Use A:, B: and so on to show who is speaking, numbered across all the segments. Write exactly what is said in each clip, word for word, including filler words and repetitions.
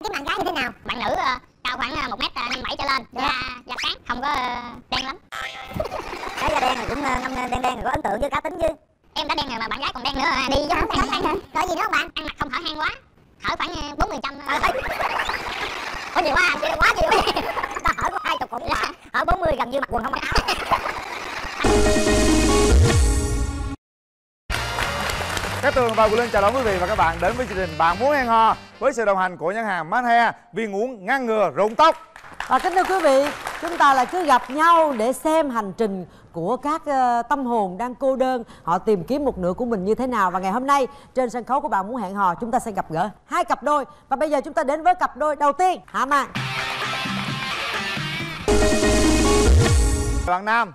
A: Cái bạn gái như thế nào? Bạn nữ uh, cao khoảng uh, một mét năm bảy trở lên, da da sáng, không có uh, đen lắm. Cái da đen rồi cũng uh, ngâm đen đen rồi có ấn tượng chứ, cá tính chứ. Em đã đen rồi mà bạn gái còn đen nữa, đi giống hở hang. Rồi gì nữa không bạn? Ăn mặc không hở hang quá, hở khoảng bốn mươi trăm. Có nhiều quá anh, chứ quá nhiều. Ta hở có hai chục cũng hở, hở bốn mươi gần như mặc quần không mặc áo.
B: Cát Tường và Quyền Linh chào đón quý vị và các bạn đến với chương trình Bạn Muốn Hẹn Hò với sự đồng hành của nhãn hàng Mát Hair, viên uống ngăn ngừa rụng tóc.
C: Và kính thưa quý vị, chúng ta lại cứ gặp nhau để xem hành trình của các uh, tâm hồn đang cô đơn, họ tìm kiếm một nửa của mình như thế nào. Và ngày hôm nay trên sân khấu của Bạn Muốn Hẹn Hò, chúng ta sẽ gặp gỡ hai cặp đôi. Và bây giờ chúng ta đến với cặp đôi đầu tiên, Hạ Màn.
B: Bạn nam.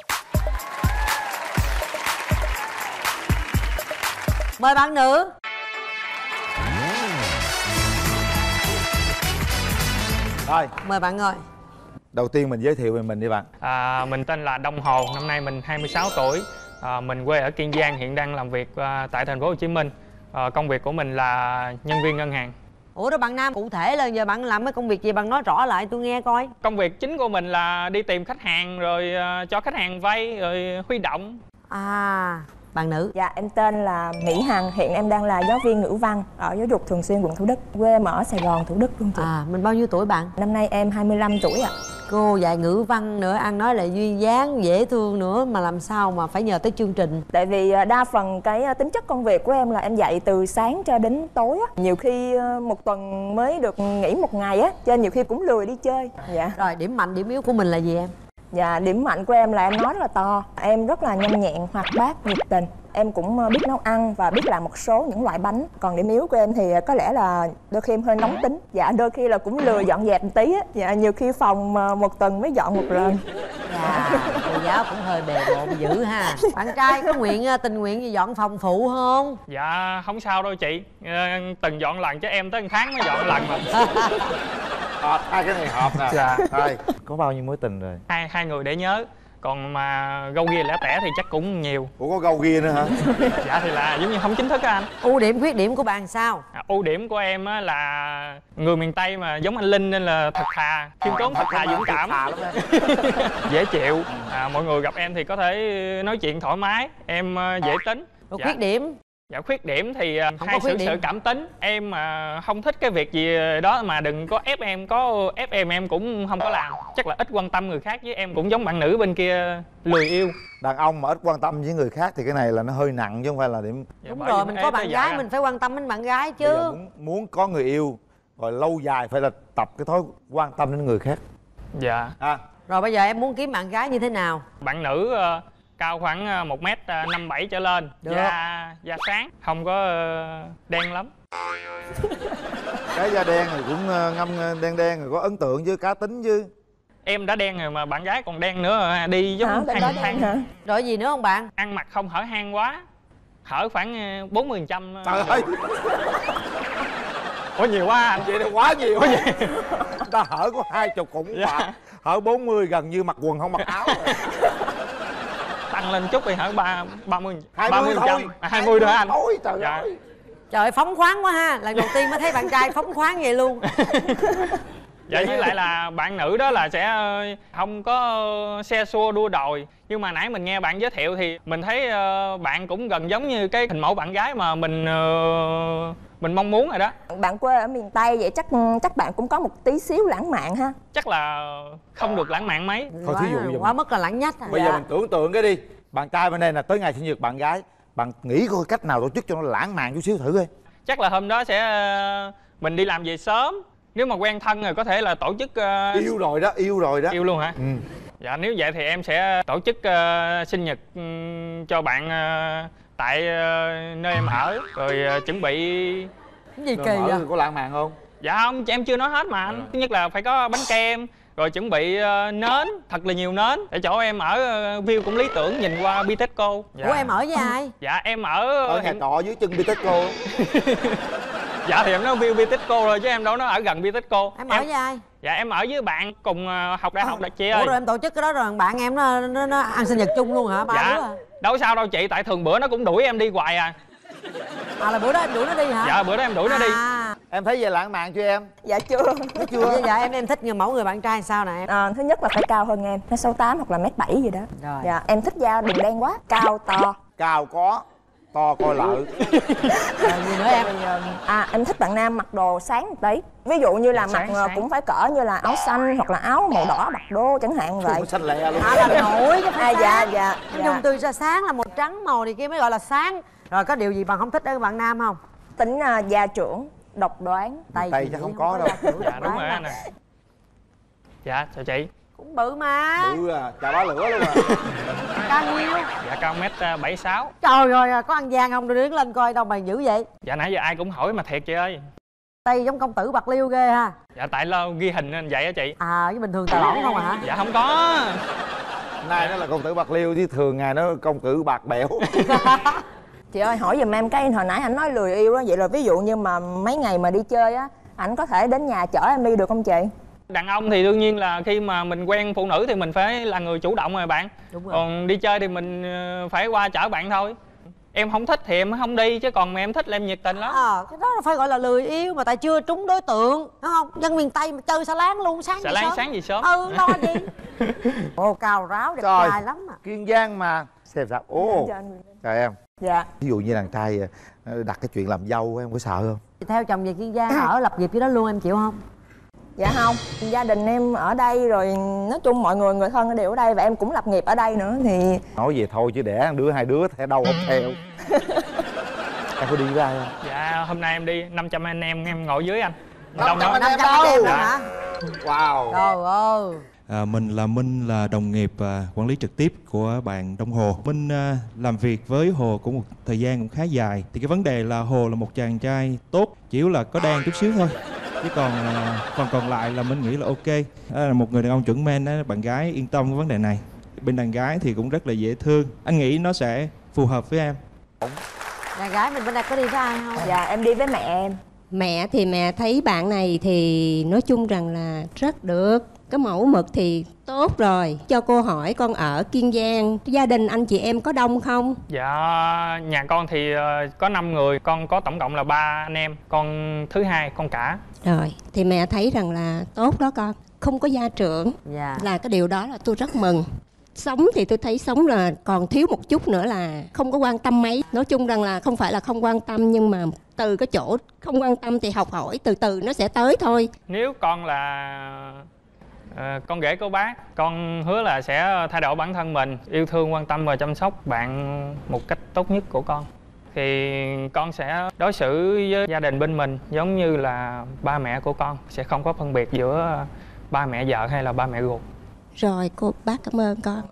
C: Mời bạn nữ.
B: Rồi,
C: mời bạn ngồi.
B: Đầu tiên mình giới thiệu về mình đi bạn.
D: À, mình tên là Đông Hồ, năm nay mình hai mươi sáu tuổi. À, mình quê ở Kiên Giang, hiện đang làm việc à, tại thành phố Hồ Chí Minh. À, công việc của mình là nhân viên ngân hàng.
C: Ủa đó bạn nam, cụ thể là giờ bạn làm cái công việc gì, bạn nói rõ lại tôi nghe coi.
D: Công việc chính của mình là đi tìm khách hàng rồi à, cho khách hàng vay rồi huy động.
C: À, bạn nữ.
E: Dạ, em tên là Mỹ Hằng, hiện em đang là giáo viên ngữ văn ở giáo dục thường xuyên quận Thủ Đức. Quê em ở Sài Gòn, Thủ Đức luôn chị.
C: À, mình bao nhiêu tuổi bạn?
E: Năm nay em hai mươi lăm tuổi ạ.
C: Cô dạy ngữ văn nữa, ăn nói lại duyên dáng, dễ thương nữa, mà làm sao mà phải nhờ tới chương trình?
E: Tại vì đa phần cái tính chất công việc của em là em dạy từ sáng cho đến tối á. Nhiều khi một tuần mới được nghỉ một ngày á, cho nên nhiều khi cũng lười đi chơi. Dạ.
C: Rồi, điểm mạnh, điểm yếu của mình là gì em?
E: Dạ, điểm mạnh của em là em nói rất là to. Em rất là nhanh nhẹn, hoạt bát, nhiệt tình. Em cũng biết nấu ăn và biết làm một số những loại bánh. Còn điểm yếu của em thì có lẽ là đôi khi em hơi nóng tính. Dạ, đôi khi là cũng lười dọn dẹp một tí á. Dạ, nhiều khi phòng một tuần mới dọn một lần.
C: Dạ, cô giáo cũng hơi bề bộn dữ ha. Bạn trai có nguyện tình nguyện gì dọn phòng phụ không?
D: Dạ, không sao đâu chị. Từng dọn lần chứ em tới một tháng mới dọn lần mà.
B: Hợp, hai cái này hợp nè.
D: Dạ.
B: Rồi, có bao nhiêu mối tình rồi?
D: Hai hai người để nhớ. Còn mà gâu ghia lẻ tẻ thì chắc cũng nhiều.
B: Ủa có gâu ghia nữa hả?
D: Dạ thì là giống như không chính thức á anh.
C: Ưu điểm khuyết điểm của bạn sao?
D: À, ưu điểm của em á là người miền Tây mà giống anh Linh nên là thật thà, khiêm tốn, thật thà, dũng cảm, dễ chịu. À, mọi người gặp em thì có thể nói chuyện thoải mái, em dễ tính.
C: Rồi
D: dạ.
C: Khuyết điểm?
D: Dạ khuyết điểm thì
C: không
D: hay
C: có khuyết
D: sự
C: điểm.
D: sự cảm tính. Em mà không thích cái việc gì đó mà đừng có ép em, có ép em em cũng không có làm. Chắc là ít quan tâm người khác, với em cũng giống bạn nữ bên kia lười yêu.
B: Đàn ông mà ít quan tâm với người khác thì cái này là nó hơi nặng chứ không phải là điểm.
D: Dạ,
C: đúng rồi, mình có bạn gái
D: anh.
C: mình phải quan tâm đến bạn gái chứ.
B: Muốn, muốn có người yêu rồi lâu dài phải là tập cái thói quan tâm đến người khác.
D: Dạ.
B: À.
C: Rồi bây giờ em muốn kiếm bạn gái như thế nào?
D: Bạn nữ uh, cao khoảng một mét năm bảy trở lên.
C: Được.
D: Da, da sáng, không có uh, đen lắm.
B: Cái da đen thì cũng ngâm đen đen rồi có ấn tượng chứ, cá tính chứ.
D: Em đã đen rồi mà bạn gái còn đen nữa, đi giống
E: Hả?
D: hai
E: Đen hả?
C: Rồi gì nữa không bạn?
D: Ăn mặc không hở hang quá, hở khoảng bốn mươi phần trăm.
B: Trời ơi,
D: có nhiều quá anh.
B: vậy là quá nhiều. Quá nhiều. Ta hở có hai chục cũng
D: dạ.
B: mà hở bốn mươi gần như mặc quần không mặc áo rồi.
D: Tăng lên chút thì hở ba ba mươi
B: ba mươi thôi.
D: À, hai mươi thôi anh.
B: Thôi trời
D: dạ.
B: ơi.
C: Trời ơi, phóng khoáng quá ha. Lần đầu tiên mới thấy bạn trai phóng khoáng vậy luôn.
D: Dạ, với lại là bạn nữ đó là sẽ không có xe xua đua đòi. Nhưng mà nãy mình nghe bạn giới thiệu thì mình thấy bạn cũng gần giống như cái hình mẫu bạn gái mà mình mình mong muốn rồi đó.
E: Bạn quê ở miền Tây vậy chắc chắc bạn cũng có một tí xíu lãng mạn ha.
D: Chắc là không được lãng mạn mấy.
B: Thôi
C: quá,
B: thí dụ giờ
C: quá mức là lãng nhách à.
B: Bây
E: dạ.
B: giờ mình tưởng tượng cái đi. Bạn trai bên đây là tới ngày sinh nhật bạn gái, bạn nghĩ coi cách nào tổ chức cho nó lãng mạn chút xíu thử coi.
D: Chắc là hôm đó sẽ mình đi làm về sớm. Nếu mà quen thân rồi có thể là tổ chức uh...
B: Yêu rồi đó, yêu rồi đó.
D: Yêu luôn hả?
B: Ừ.
D: Dạ nếu vậy thì em sẽ tổ chức uh, sinh nhật um, cho bạn uh, tại uh, nơi em ở. Rồi uh, chuẩn bị...
C: Cái gì
B: Rồi
C: kỳ vậy?
B: có lãng mạn không?
D: Dạ không, em chưa nói hết mà anh. Thứ nhất là phải có bánh kem. Rồi chuẩn bị uh, nến, thật là nhiều nến. Để chỗ em ở uh, view cũng lý tưởng, nhìn qua Bitexco. Dạ.
C: Ủa em ở với ai?
D: Dạ em ở...
B: Ở nhà trọ dưới chân Bitexco.
D: Dạ thì em nói view Bitexco rồi chứ em đâu nó ở gần Bitexco.
C: Em ở với ai?
D: Dạ em ở với bạn cùng uh, học đại học đại chị ơi.
C: Ủa rồi em tổ chức cái đó rồi bạn em nó nó, nó ăn sinh nhật chung luôn hả? Ba
D: dạ.
C: đứa à?
D: Đâu sao đâu chị, tại thường bữa nó cũng đuổi em đi hoài à.
C: À là bữa đó em đuổi nó đi hả?
D: Dạ bữa đó em đuổi
C: à.
D: nó đi.
B: Em thấy về lãng mạn chưa em?
E: Dạ chưa.
B: Thấy chưa?
C: Dạ em em thích người mẫu người bạn trai sao nè em?
E: À, thứ nhất là phải cao hơn em, nó sáu tám hoặc là mét bảy gì đó.
C: Rồi.
E: Dạ em thích da đừng đen quá, cao to.
B: Cao có, to coi lợi.
C: Rồi gì nữa em?
E: À em thích bạn nam mặc đồ sáng một tí. Ví dụ như là
D: Sáng,
E: mặc ờ,
D: sáng.
E: cũng phải cỡ như là áo xanh hoặc là áo màu đỏ bạc đô chẳng hạn vậy.
B: Không xanh lẹ luôn.
C: À là nổi chứ
E: À
C: phải
E: dạ
C: sáng.
E: dạ.
C: Em
E: dạ.
C: dùng từ ra sáng là một trắng màu thì kia mới gọi là sáng. Rồi có điều gì bạn không thích ở bạn nam không?
E: Tính uh, gia trưởng, độc đoán.
C: Tay
B: Tay
C: chị
B: chắc không
C: nghĩ
B: có đâu.
C: gia trưởng
D: Dạ
C: độc
D: đúng
C: đoán
D: rồi
C: mà.
D: anh nè. Dạ chào chị.
C: Cũng bự mà.
B: Ừ à, chà bá lửa luôn à.
C: Cao nhiêu?
D: Dạ cao mét bảy sáu.
C: Trời ơi, có ăn gian không? Đưa đứng lên coi đâu mà dữ vậy.
D: Dạ nãy giờ ai cũng hỏi mà thiệt chị ơi.
C: Tay giống công tử Bạc Liêu ghê ha.
D: Dạ tại lo ghi hình nên vậy á chị.
C: À với bình thường tà lỏng không à hả?
D: Dạ không có.
B: Nay nó là công tử Bạc Liêu chứ thường ngày nó công tử Bạc Bẽo.
E: Chị ơi hỏi giùm em cái hồi nãy anh nói lười yêu á, vậy là ví dụ như mà mấy ngày mà đi chơi á, ảnh có thể đến nhà chở em đi được không chị?
D: Đàn ông thì đương nhiên là khi mà mình quen phụ nữ thì mình phải là người chủ động rồi bạn.
C: Đúng rồi.
D: Còn đi chơi thì mình ờ, phải qua chở bạn thôi. Em không thích thì em không đi, chứ còn mà em thích là em nhiệt tình lắm.
C: Ờ, cái đó là phải gọi là lười yêu mà tại chưa trúng đối tượng, đúng không? Dân miền Tây mà chơi xà láng luôn sáng
D: Xà
C: gì
D: láng
C: sớm.
D: sáng gì sớm.
C: Ừ, lo gì? Ồ, cao ráo đẹp
B: Trời.
C: trai lắm mà.
B: Kiên Giang mà. Xem sao? Ồ.
E: Dạ, anh.
B: Trời em.
E: Dạ.
B: Ví dụ như đàn trai ờ, đặt cái chuyện làm dâu em có sợ không?
C: Theo chồng về Kiên Giang ở lập nghiệp dưới đó luôn em chịu không?
E: Dạ không, gia đình em ở đây rồi, nói chung mọi người người thân đều ở đây và em cũng lập nghiệp ở đây nữa thì
B: Nói về thôi chứ đẻ đứa hai đứa theo đâu không theo. Em có đi với ai không?
D: Dạ hôm nay em đi năm trăm anh em em ngồi dưới anh.
B: năm trăm
D: Đông
B: anh
D: lắm.
B: em
C: năm trăm
B: đâu?
C: em luôn
D: Dạ.
C: hả?
B: Wow.
C: Trời ơi.
F: À, mình là Minh, là đồng nghiệp à, quản lý trực tiếp của bạn Đông Hồ. Minh à, làm việc với Hồ cũng một thời gian cũng khá dài. Thì cái vấn đề là Hồ là một chàng trai tốt, chỉ yếu là có đen chút xíu thôi. Chứ còn à, còn còn lại là Minh nghĩ là ok. À, là một người đàn ông chuẩn men đó, bạn gái yên tâm với vấn đề này. Bên đàn gái thì cũng rất là dễ thương. Anh nghĩ nó sẽ phù hợp với em.
C: Đàn gái mình bên đây có đi với ai không?
E: dạ em đi với mẹ em.
G: Mẹ thì mẹ thấy bạn này thì nói chung rằng là rất được. Cái mẫu mực thì tốt rồi. Cho cô hỏi con ở Kiên Giang, gia đình anh chị em có đông không?
D: Dạ nhà con thì ờ, có năm người, con có tổng cộng là ba anh em, con thứ hai con cả.
G: Rồi, thì mẹ thấy rằng là tốt đó con. Không có gia trưởng
C: Dạ.
G: là cái điều đó là tôi rất mừng. Sống thì tôi thấy sống là còn thiếu một chút nữa là không có quan tâm mấy. Nói chung rằng là không phải là không quan tâm, nhưng mà từ cái chỗ không quan tâm thì học hỏi từ từ nó sẽ tới thôi.
D: Nếu con là ờ, con rể của bác, con hứa là sẽ thay đổi bản thân mình, yêu thương, quan tâm và chăm sóc bạn một cách tốt nhất của con. Thì con sẽ đối xử với gia đình bên mình giống như là ba mẹ của con, sẽ không có phân biệt giữa ba mẹ vợ hay là ba mẹ ruột.
G: Rồi cô bác cảm ơn con.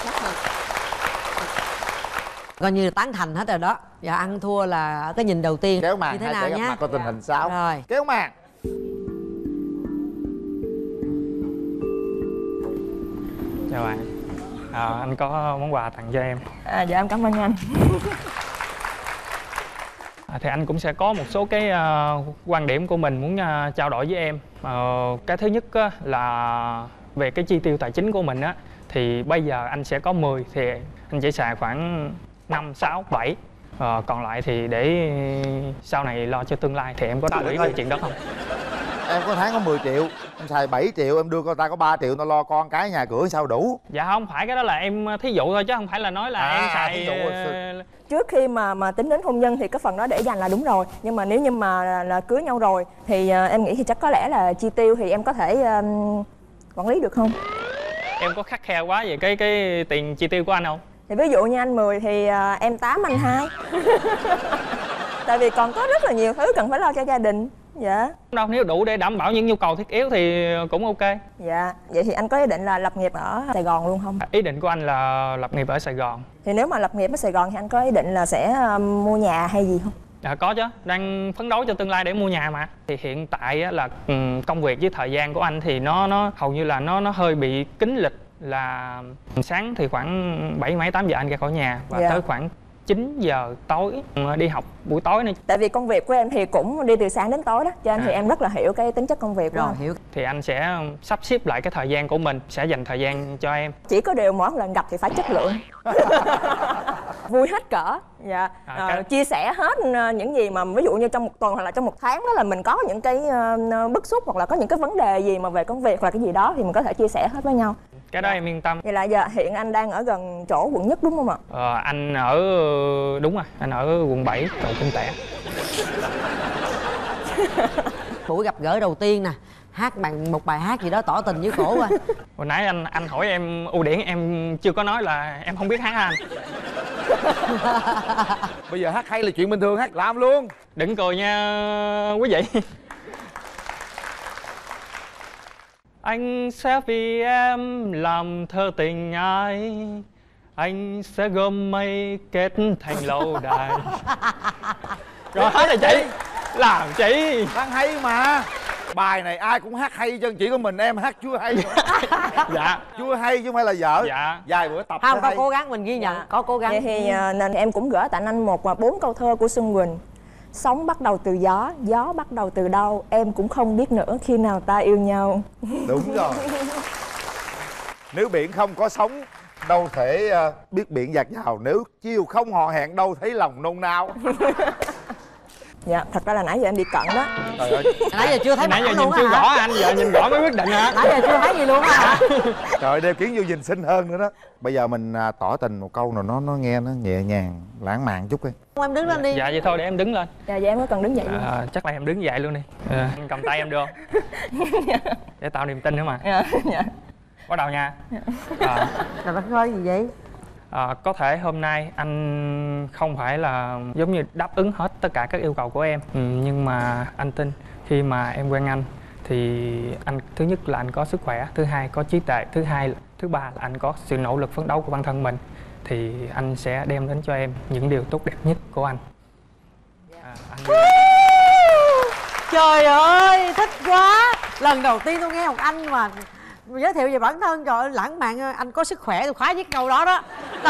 C: Coi như là tán thành hết rồi đó. Giờ ăn thua là ở cái nhìn đầu tiên.
B: Kéo màn
C: như thế
B: hai
C: nào
B: sẽ gặp
C: nhá.
B: mặt coi tình hình sao.
C: Rồi.
B: Kéo màn.
D: Chào bạn. À, anh có món quà tặng cho em.
E: À, dạ em cảm ơn anh.
D: À, thì anh cũng sẽ có một số cái uh, quan điểm của mình muốn uh, trao đổi với em. Uh, cái thứ nhất á, là về cái chi tiêu tài chính của mình á, thì bây giờ anh sẽ có mười thì anh chỉ xài khoảng năm, sáu, bảy. Uh, còn lại thì để sau này lo cho tương lai. Thì em có đồng ý với chuyện đó không?
B: Em có tháng có mười triệu, em xài bảy triệu, em đưa con ta có ba triệu, nó lo con cái nhà cửa sao đủ.
D: Dạ không phải, cái đó là em thí dụ thôi chứ không phải là nói là
B: À,
D: em xài
B: thí dụ.
D: uh,
E: Trước khi mà mà tính đến hôn nhân thì cái phần đó để dành là đúng rồi, nhưng mà nếu như mà là, là cưới nhau rồi thì uh, em nghĩ thì chắc có lẽ là chi tiêu thì em có thể um, quản lý được không?
D: em có khắt khe quá về cái cái tiền chi tiêu của anh không?
E: Thì ví dụ như anh mười thì uh, em tám anh hai. Tại vì còn có rất là nhiều thứ cần phải lo cho gia đình. Dạ.
D: Đâu, nếu đủ để đảm bảo những nhu cầu thiết yếu thì cũng ok.
E: Dạ. Vậy thì anh có ý định là lập nghiệp ở Sài Gòn luôn không?
D: Ý định của anh là lập nghiệp ở Sài Gòn.
E: Thì nếu mà lập nghiệp ở Sài Gòn thì anh có ý định là sẽ um, mua nhà hay gì không?
D: Dạ có chứ, đang phấn đấu cho tương lai để mua nhà mà. Thì hiện tại á, là um, công việc với thời gian của anh thì nó nó hầu như là nó nó hơi bị kín lịch, là sáng thì khoảng bảy mấy tám giờ anh ra khỏi nhà và
E: Dạ.
D: tới khoảng chín giờ tối đi học buổi tối nữa.
E: Tại vì công việc của em thì cũng đi từ sáng đến tối đó, cho nên
D: à.
E: thì em rất là hiểu cái tính chất công việc của
C: Rồi
E: anh.
C: hiểu.
D: Thì anh sẽ sắp xếp lại cái thời gian của mình, sẽ dành thời gian cho em.
E: Chỉ có điều mỗi lần gặp thì phải chất lượng. Vui hết cỡ. Dạ.
D: À,
E: à,
D: cái...
E: chia sẻ hết những gì mà ví dụ như trong một tuần hoặc là trong một tháng đó là mình có những cái uh, bức xúc hoặc là có những cái vấn đề gì mà về công việc hoặc là cái gì đó thì mình có thể chia sẻ hết với nhau.
D: Cái đó
E: dạ.
D: em yên tâm.
E: Vậy là giờ hiện anh đang ở gần chỗ quận nhất đúng không ạ?
D: Ờ, anh ở đúng rồi, anh ở quận bảy, cầu Kinh Tẻ.
C: Buổi gặp gỡ đầu tiên nè, hát bằng một bài hát gì đó tỏ tình với cổ coi.
D: Hồi nãy anh anh hỏi em ưu điểm, em chưa có nói là em không biết hát anh.
B: Bây giờ hát hay là chuyện bình thường, hát làm luôn.
D: Đừng cười nha quý vị. Anh sẽ vì em làm thơ tình ai, anh sẽ gom mây kết thành lâu đài. Rồi hết rồi chị. Làm chị.
B: Hát hay mà. Bài này ai cũng hát hay chứ chỉ có mình em hát chưa hay.
D: Dạ.
B: Chưa hay chứ không phải là dở.
D: Dạ.
B: Vài bữa tập
C: Không, có
B: hay.
C: cố gắng mình ghi nhận,
E: Dạ.
C: có cố gắng.
E: Vậy thì uh, nên em cũng gửi tặng anh một và bốn câu thơ của Xuân Quỳnh. Sống bắt đầu từ gió, gió bắt đầu từ đâu, em cũng không biết nữa khi nào ta yêu nhau.
B: Đúng rồi. Nếu biển không có sóng đâu thể uh, biết biển dạt dào, nếu chiều không hò hẹn đâu thấy lòng nôn nao.
E: Dạ, thật ra là nãy giờ em bị cận đó.
B: Trời ơi.
C: Nãy giờ chưa thấy
D: Nãy
C: mặt
D: giờ
C: luôn
D: nhìn chưa
C: á
D: rõ
C: hả?
D: anh, giờ nhìn rõ mới quyết định hả?
C: Nãy giờ chưa thấy gì luôn á hả?
B: Trời ơi, đeo kiến vô nhìn xinh hơn nữa đó. Bây giờ mình à, tỏ tình một câu nào nó nó nghe nó nhẹ nhàng, lãng mạn chút đi.
C: Em đứng lên đi.
D: Dạ vậy thôi để em đứng lên.
E: Dạ, dạ em có cần đứng dậy luôn.
D: À, chắc là em đứng dậy luôn đi. À, anh cầm tay em được không? Để tạo niềm tin nữa mà.
E: Dạ, dạ.
D: Bắt đầu nha. À,
C: Trời đất ơi, gì vậy?
D: à, có thể hôm nay anh không phải là giống như đáp ứng hết tất cả các yêu cầu của em, ừ, nhưng mà anh tin khi mà em quen anh thì anh thứ nhất là anh có sức khỏe, thứ hai có trí tuệ, thứ hai thứ ba là anh có sự nỗ lực phấn đấu của bản thân mình, thì anh sẽ đem đến cho em những điều tốt đẹp nhất của anh. À, anh...
C: Trời ơi, thích quá. Lần đầu tiên tôi nghe một anh mà giới thiệu về bản thân, trời ơi, lãng mạn. Anh có sức khỏe, tôi khoái nhất câu đó đó.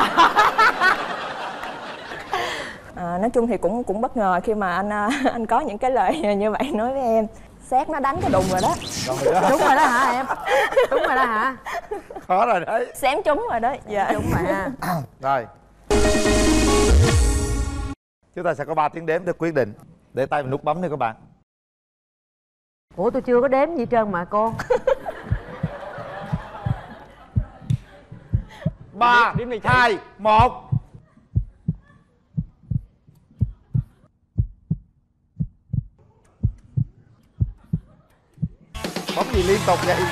E: À, nói chung thì cũng cũng bất ngờ khi mà anh anh có những cái lời như vậy nói với em. Xét nó đánh cái đùng rồi đó.
B: Rồi đó.
C: Đúng rồi đó hả em? Đúng rồi đó hả?
B: Khó rồi đấy.
E: Xém trúng rồi đó. Dạ.
C: Đúng mà.
B: Rồi. Chúng ta sẽ có ba tiếng đếm để quyết định. Để tay vào nút bấm đi các bạn.
C: Ủa tôi chưa có đếm gì hết trơn mà cô.
B: Ba,
D: Đếm đi chị.
B: hai, một. Bấm gì liên tục vậy?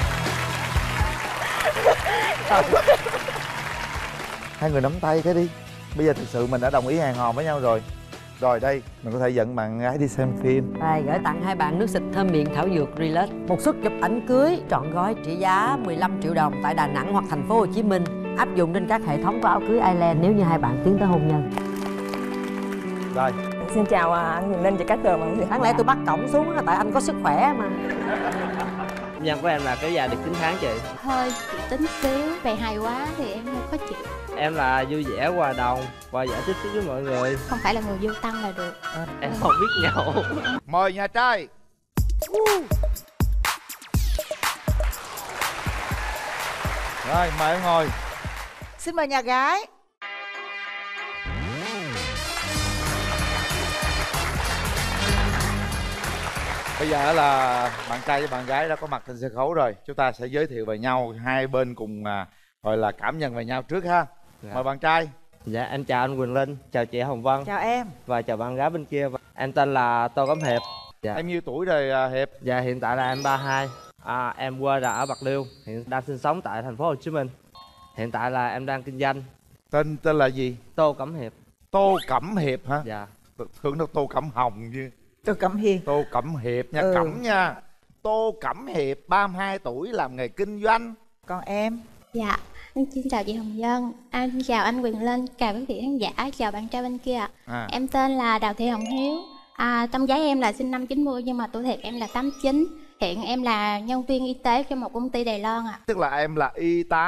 B: Hai người nắm tay cái đi. Bây giờ thực sự mình đã đồng ý hẹn hò với nhau rồi. Rồi đây, mình có thể dẫn bạn gái đi xem phim.
C: Đây, gửi tặng hai bạn nước xịt thơm miệng thảo dược Relax. Một suất chụp ảnh cưới trọn gói trị giá mười lăm triệu đồng tại Đà Nẵng hoặc thành phố Hồ Chí Minh. Áp dụng trên các hệ thống của áo cưới Island nếu như hai bạn tiến tới hôn nhân.
B: Rồi.
E: Xin chào anh Quyền Linh và các tường bạn.
C: Đáng lẽ tôi bắt cổng xuống là tại anh có sức khỏe mà.
H: Nhân của em là kéo dài được chín tháng chị.
I: Hơi chị tính xíu, về hay quá thì em hơi khó chịu.
H: Em là vui vẻ, hòa đồng và giải thích với mọi người.
I: Không phải là người vô tâm là được.
H: À, em không biết nhậu.
B: Mời nhà trai. Rồi, mời em ngồi.
J: Xin mời nhà gái.
B: Bây giờ là bạn trai với bạn gái đã có mặt trên sân khấu rồi. Chúng ta sẽ giới thiệu về nhau, hai bên cùng à, gọi là cảm nhận về nhau trước ha. Dạ. Mời bạn trai.
H: Dạ, em chào anh Quỳnh Linh, chào chị Hồng Vân.
J: Chào em.
H: Và chào bạn gái bên kia. Em tên là Tô Cẩm Hiệp. Dạ.
B: Em nhiêu tuổi rồi à, Hiệp?
H: Dạ, hiện tại là em ba mươi hai. À, em quê là ở Bạc Liêu, hiện đang sinh sống tại thành phố Hồ Chí Minh. Hiện tại là em đang kinh doanh.
B: Tên tên là gì?
H: Tô Cẩm Hiệp.
B: Tô Cẩm Hiệp hả?
H: Dạ.
B: Thường nó Tô Cẩm Hồng chứ.
J: Tô Cẩm Hiền.
B: Tô Cẩm Hiệp nha,
J: Ừ.
B: Cẩm nha. Tô Cẩm Hiệp, ba mươi hai tuổi, làm nghề kinh doanh.
J: Còn em?
I: Dạ, em xin chào chị Hồng Vân, anh xin chào anh Quyền Linh, chào quý vị khán giả, chào bạn trai bên kia.
B: À.
I: Em tên là Đào Thị Hồng Hiếu. À, trong giấy em là sinh năm chín mươi nhưng mà tuổi thiệt em là tám chín. Hiện em là nhân viên y tế cho một công ty Đài Loan ạ.
B: Tức là em là y tá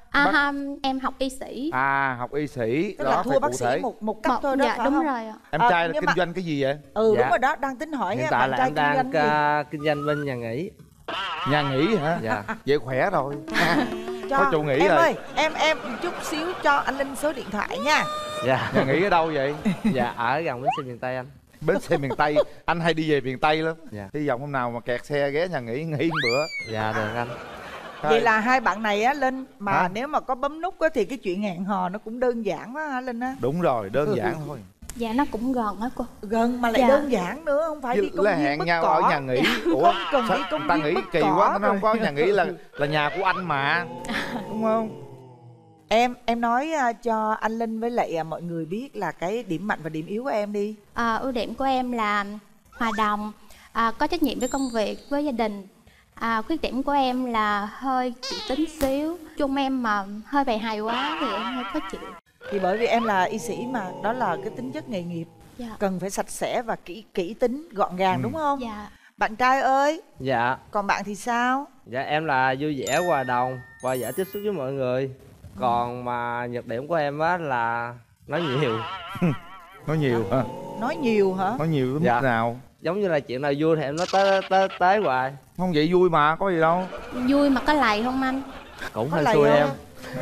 I: À,
B: bác...
I: không, em học y sĩ.
B: À, học y sĩ.
J: Tức
B: đó
J: là thua
B: phải
J: bác
B: cụ
J: sĩ
B: thể.
J: một một cấp
I: Một,
J: thôi đó,
I: dạ
J: phải
I: đúng
J: không?
I: rồi ạ.
B: Em
J: Ờ,
B: trai là
J: nhưng
B: kinh
J: mà-
B: doanh cái gì vậy?
J: Ừ
H: Dạ.
J: đúng rồi đó, đang tính hỏi
H: Hiện
J: á,
H: tại
J: bạn
H: là
J: trai
H: em
J: kinh
H: đang
J: doanh gì?
H: ca- kinh doanh bên nhà nghỉ.
B: Nhà nghỉ hả?
H: Dạ.
B: Vậy khỏe rồi.
J: Cho
B: Có chủ nghỉ
J: em
B: rồi.
J: ơi, em em chút xíu cho anh Linh số điện thoại nha.
H: Dạ.
B: Nhà nghỉ ở đâu vậy?
H: Dạ, ở gần bến xe miền Tây anh.
B: Bến xe miền Tây. Anh hay đi về miền Tây lắm.
H: Dạ.
B: Hy vọng hôm nào mà kẹt xe ghé nhà nghỉ nghỉ một bữa.
H: Dạ được anh.
J: Vậy là hai bạn này á Linh, mà
B: Hả?
J: nếu mà có bấm nút á thì cái chuyện hẹn hò nó cũng đơn giản quá hả Linh á?
B: Đúng rồi, đơn
J: Ừ.
B: giản thôi.
I: Dạ nó cũng gần á cô.
J: Gần mà lại
I: Dạ.
J: đơn giản nữa, không phải đi công
B: là
J: viên
B: hẹn
J: bứt
B: nhau
J: cỏ.
B: ở nhà nghỉ. Ủa
J: Không cần
B: sao
J: đi công
B: ta
J: viên
B: nghĩ
J: bứt
B: kỳ
J: cỏ
B: quá, nó không
J: rồi.
B: có nhà nghỉ là là nhà của anh mà. Đúng không?
J: Em em nói à, cho anh Linh với lại à, mọi người biết là cái điểm mạnh và điểm yếu của em đi.
I: À, ưu điểm của em là hòa đồng, à, có trách nhiệm với công việc, với gia đình. À, khuyết điểm của em là hơi kỹ tính xíu. Chung em mà hơi bày hài quá thì em hơi khó chịu.
J: Thì bởi vì em là y sĩ mà, đó là cái tính chất nghề nghiệp.
I: Dạ.
J: Cần phải sạch sẽ và kỹ kỹ tính, gọn gàng
B: Ừ.
J: đúng không?
I: Dạ.
J: Bạn trai ơi,
H: Dạ.
J: còn bạn thì sao?
H: Dạ em là vui vẻ, hòa đồng và dễ tiếp xúc với mọi người. Còn mà nhược điểm của em á là nói nhiều.
B: Nói nhiều hả?
J: Nói nhiều hả?
B: Nói nhiều đến
H: Dạ.
B: mức nào?
H: Giống như là chuyện nào vui thì em nói tới tới tới hoài.
B: Không vậy vui mà, có gì đâu.
I: Vui mà có lầy không anh?
H: Cũng
J: Có
H: hơi
J: lầy
H: xui
J: không?
H: em.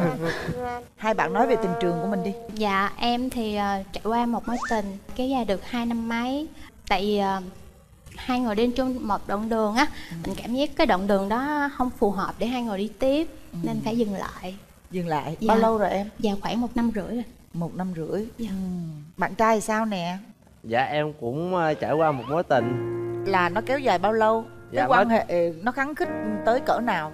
J: Hai bạn nói về tình trường của mình đi.
I: Dạ em thì ờ, trải qua một mối tình kéo dài được hai năm mấy. Tại vì ờ, hai người đi chung một đoạn đường á, mình cảm giác cái đoạn đường đó không phù hợp để hai người đi tiếp, nên phải dừng lại.
J: Dừng lại.
I: Dạ.
J: Bao lâu rồi em?
I: Dạ khoảng một năm rưỡi rồi.
J: Một năm rưỡi.
I: Dạ.
J: Ừm. Bạn trai thì sao nè?
H: Dạ em cũng ờ, trải qua một mối tình.
J: Là nó kéo dài bao lâu?
H: Dạ,
J: Cái quan
H: mới-
J: hệ nó khắng khích tới cỡ nào?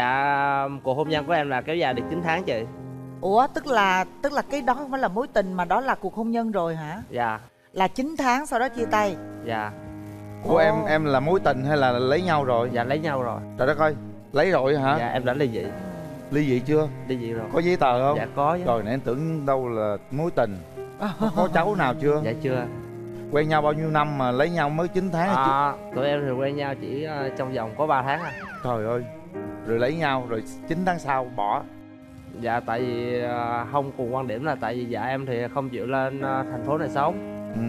H: Dạ cuộc hôn nhân của em là kéo dài được chín tháng chị.
J: Ủa tức là tức là cái đó không phải là mối tình mà đó là cuộc hôn nhân rồi hả?
H: Dạ.
J: Là chín tháng sau đó chia tay.
H: Dạ.
B: Của em em là mối tình hay là lấy nhau rồi?
H: Dạ lấy nhau rồi.
B: Trời đất ơi, lấy rồi hả?
H: Dạ em đã ly dị.
B: Ly dị chưa?
H: Ly dị rồi.
B: Có giấy tờ không?
H: Dạ có chứ.
B: Rồi nãy em tưởng đâu là mối tình. Có, có cháu nào chưa?
H: Dạ chưa.
B: Quen nhau bao nhiêu năm mà lấy nhau mới chín tháng à,
H: À, tụi em thì quen nhau chỉ ờ, trong vòng có ba tháng à.
B: trời ơi. Rồi lấy nhau rồi chín tháng sau bỏ.
H: Dạ tại vì ờ, không cùng quan điểm là tại vì dạ em thì không chịu lên ờ, thành phố này sống.
B: Ừ.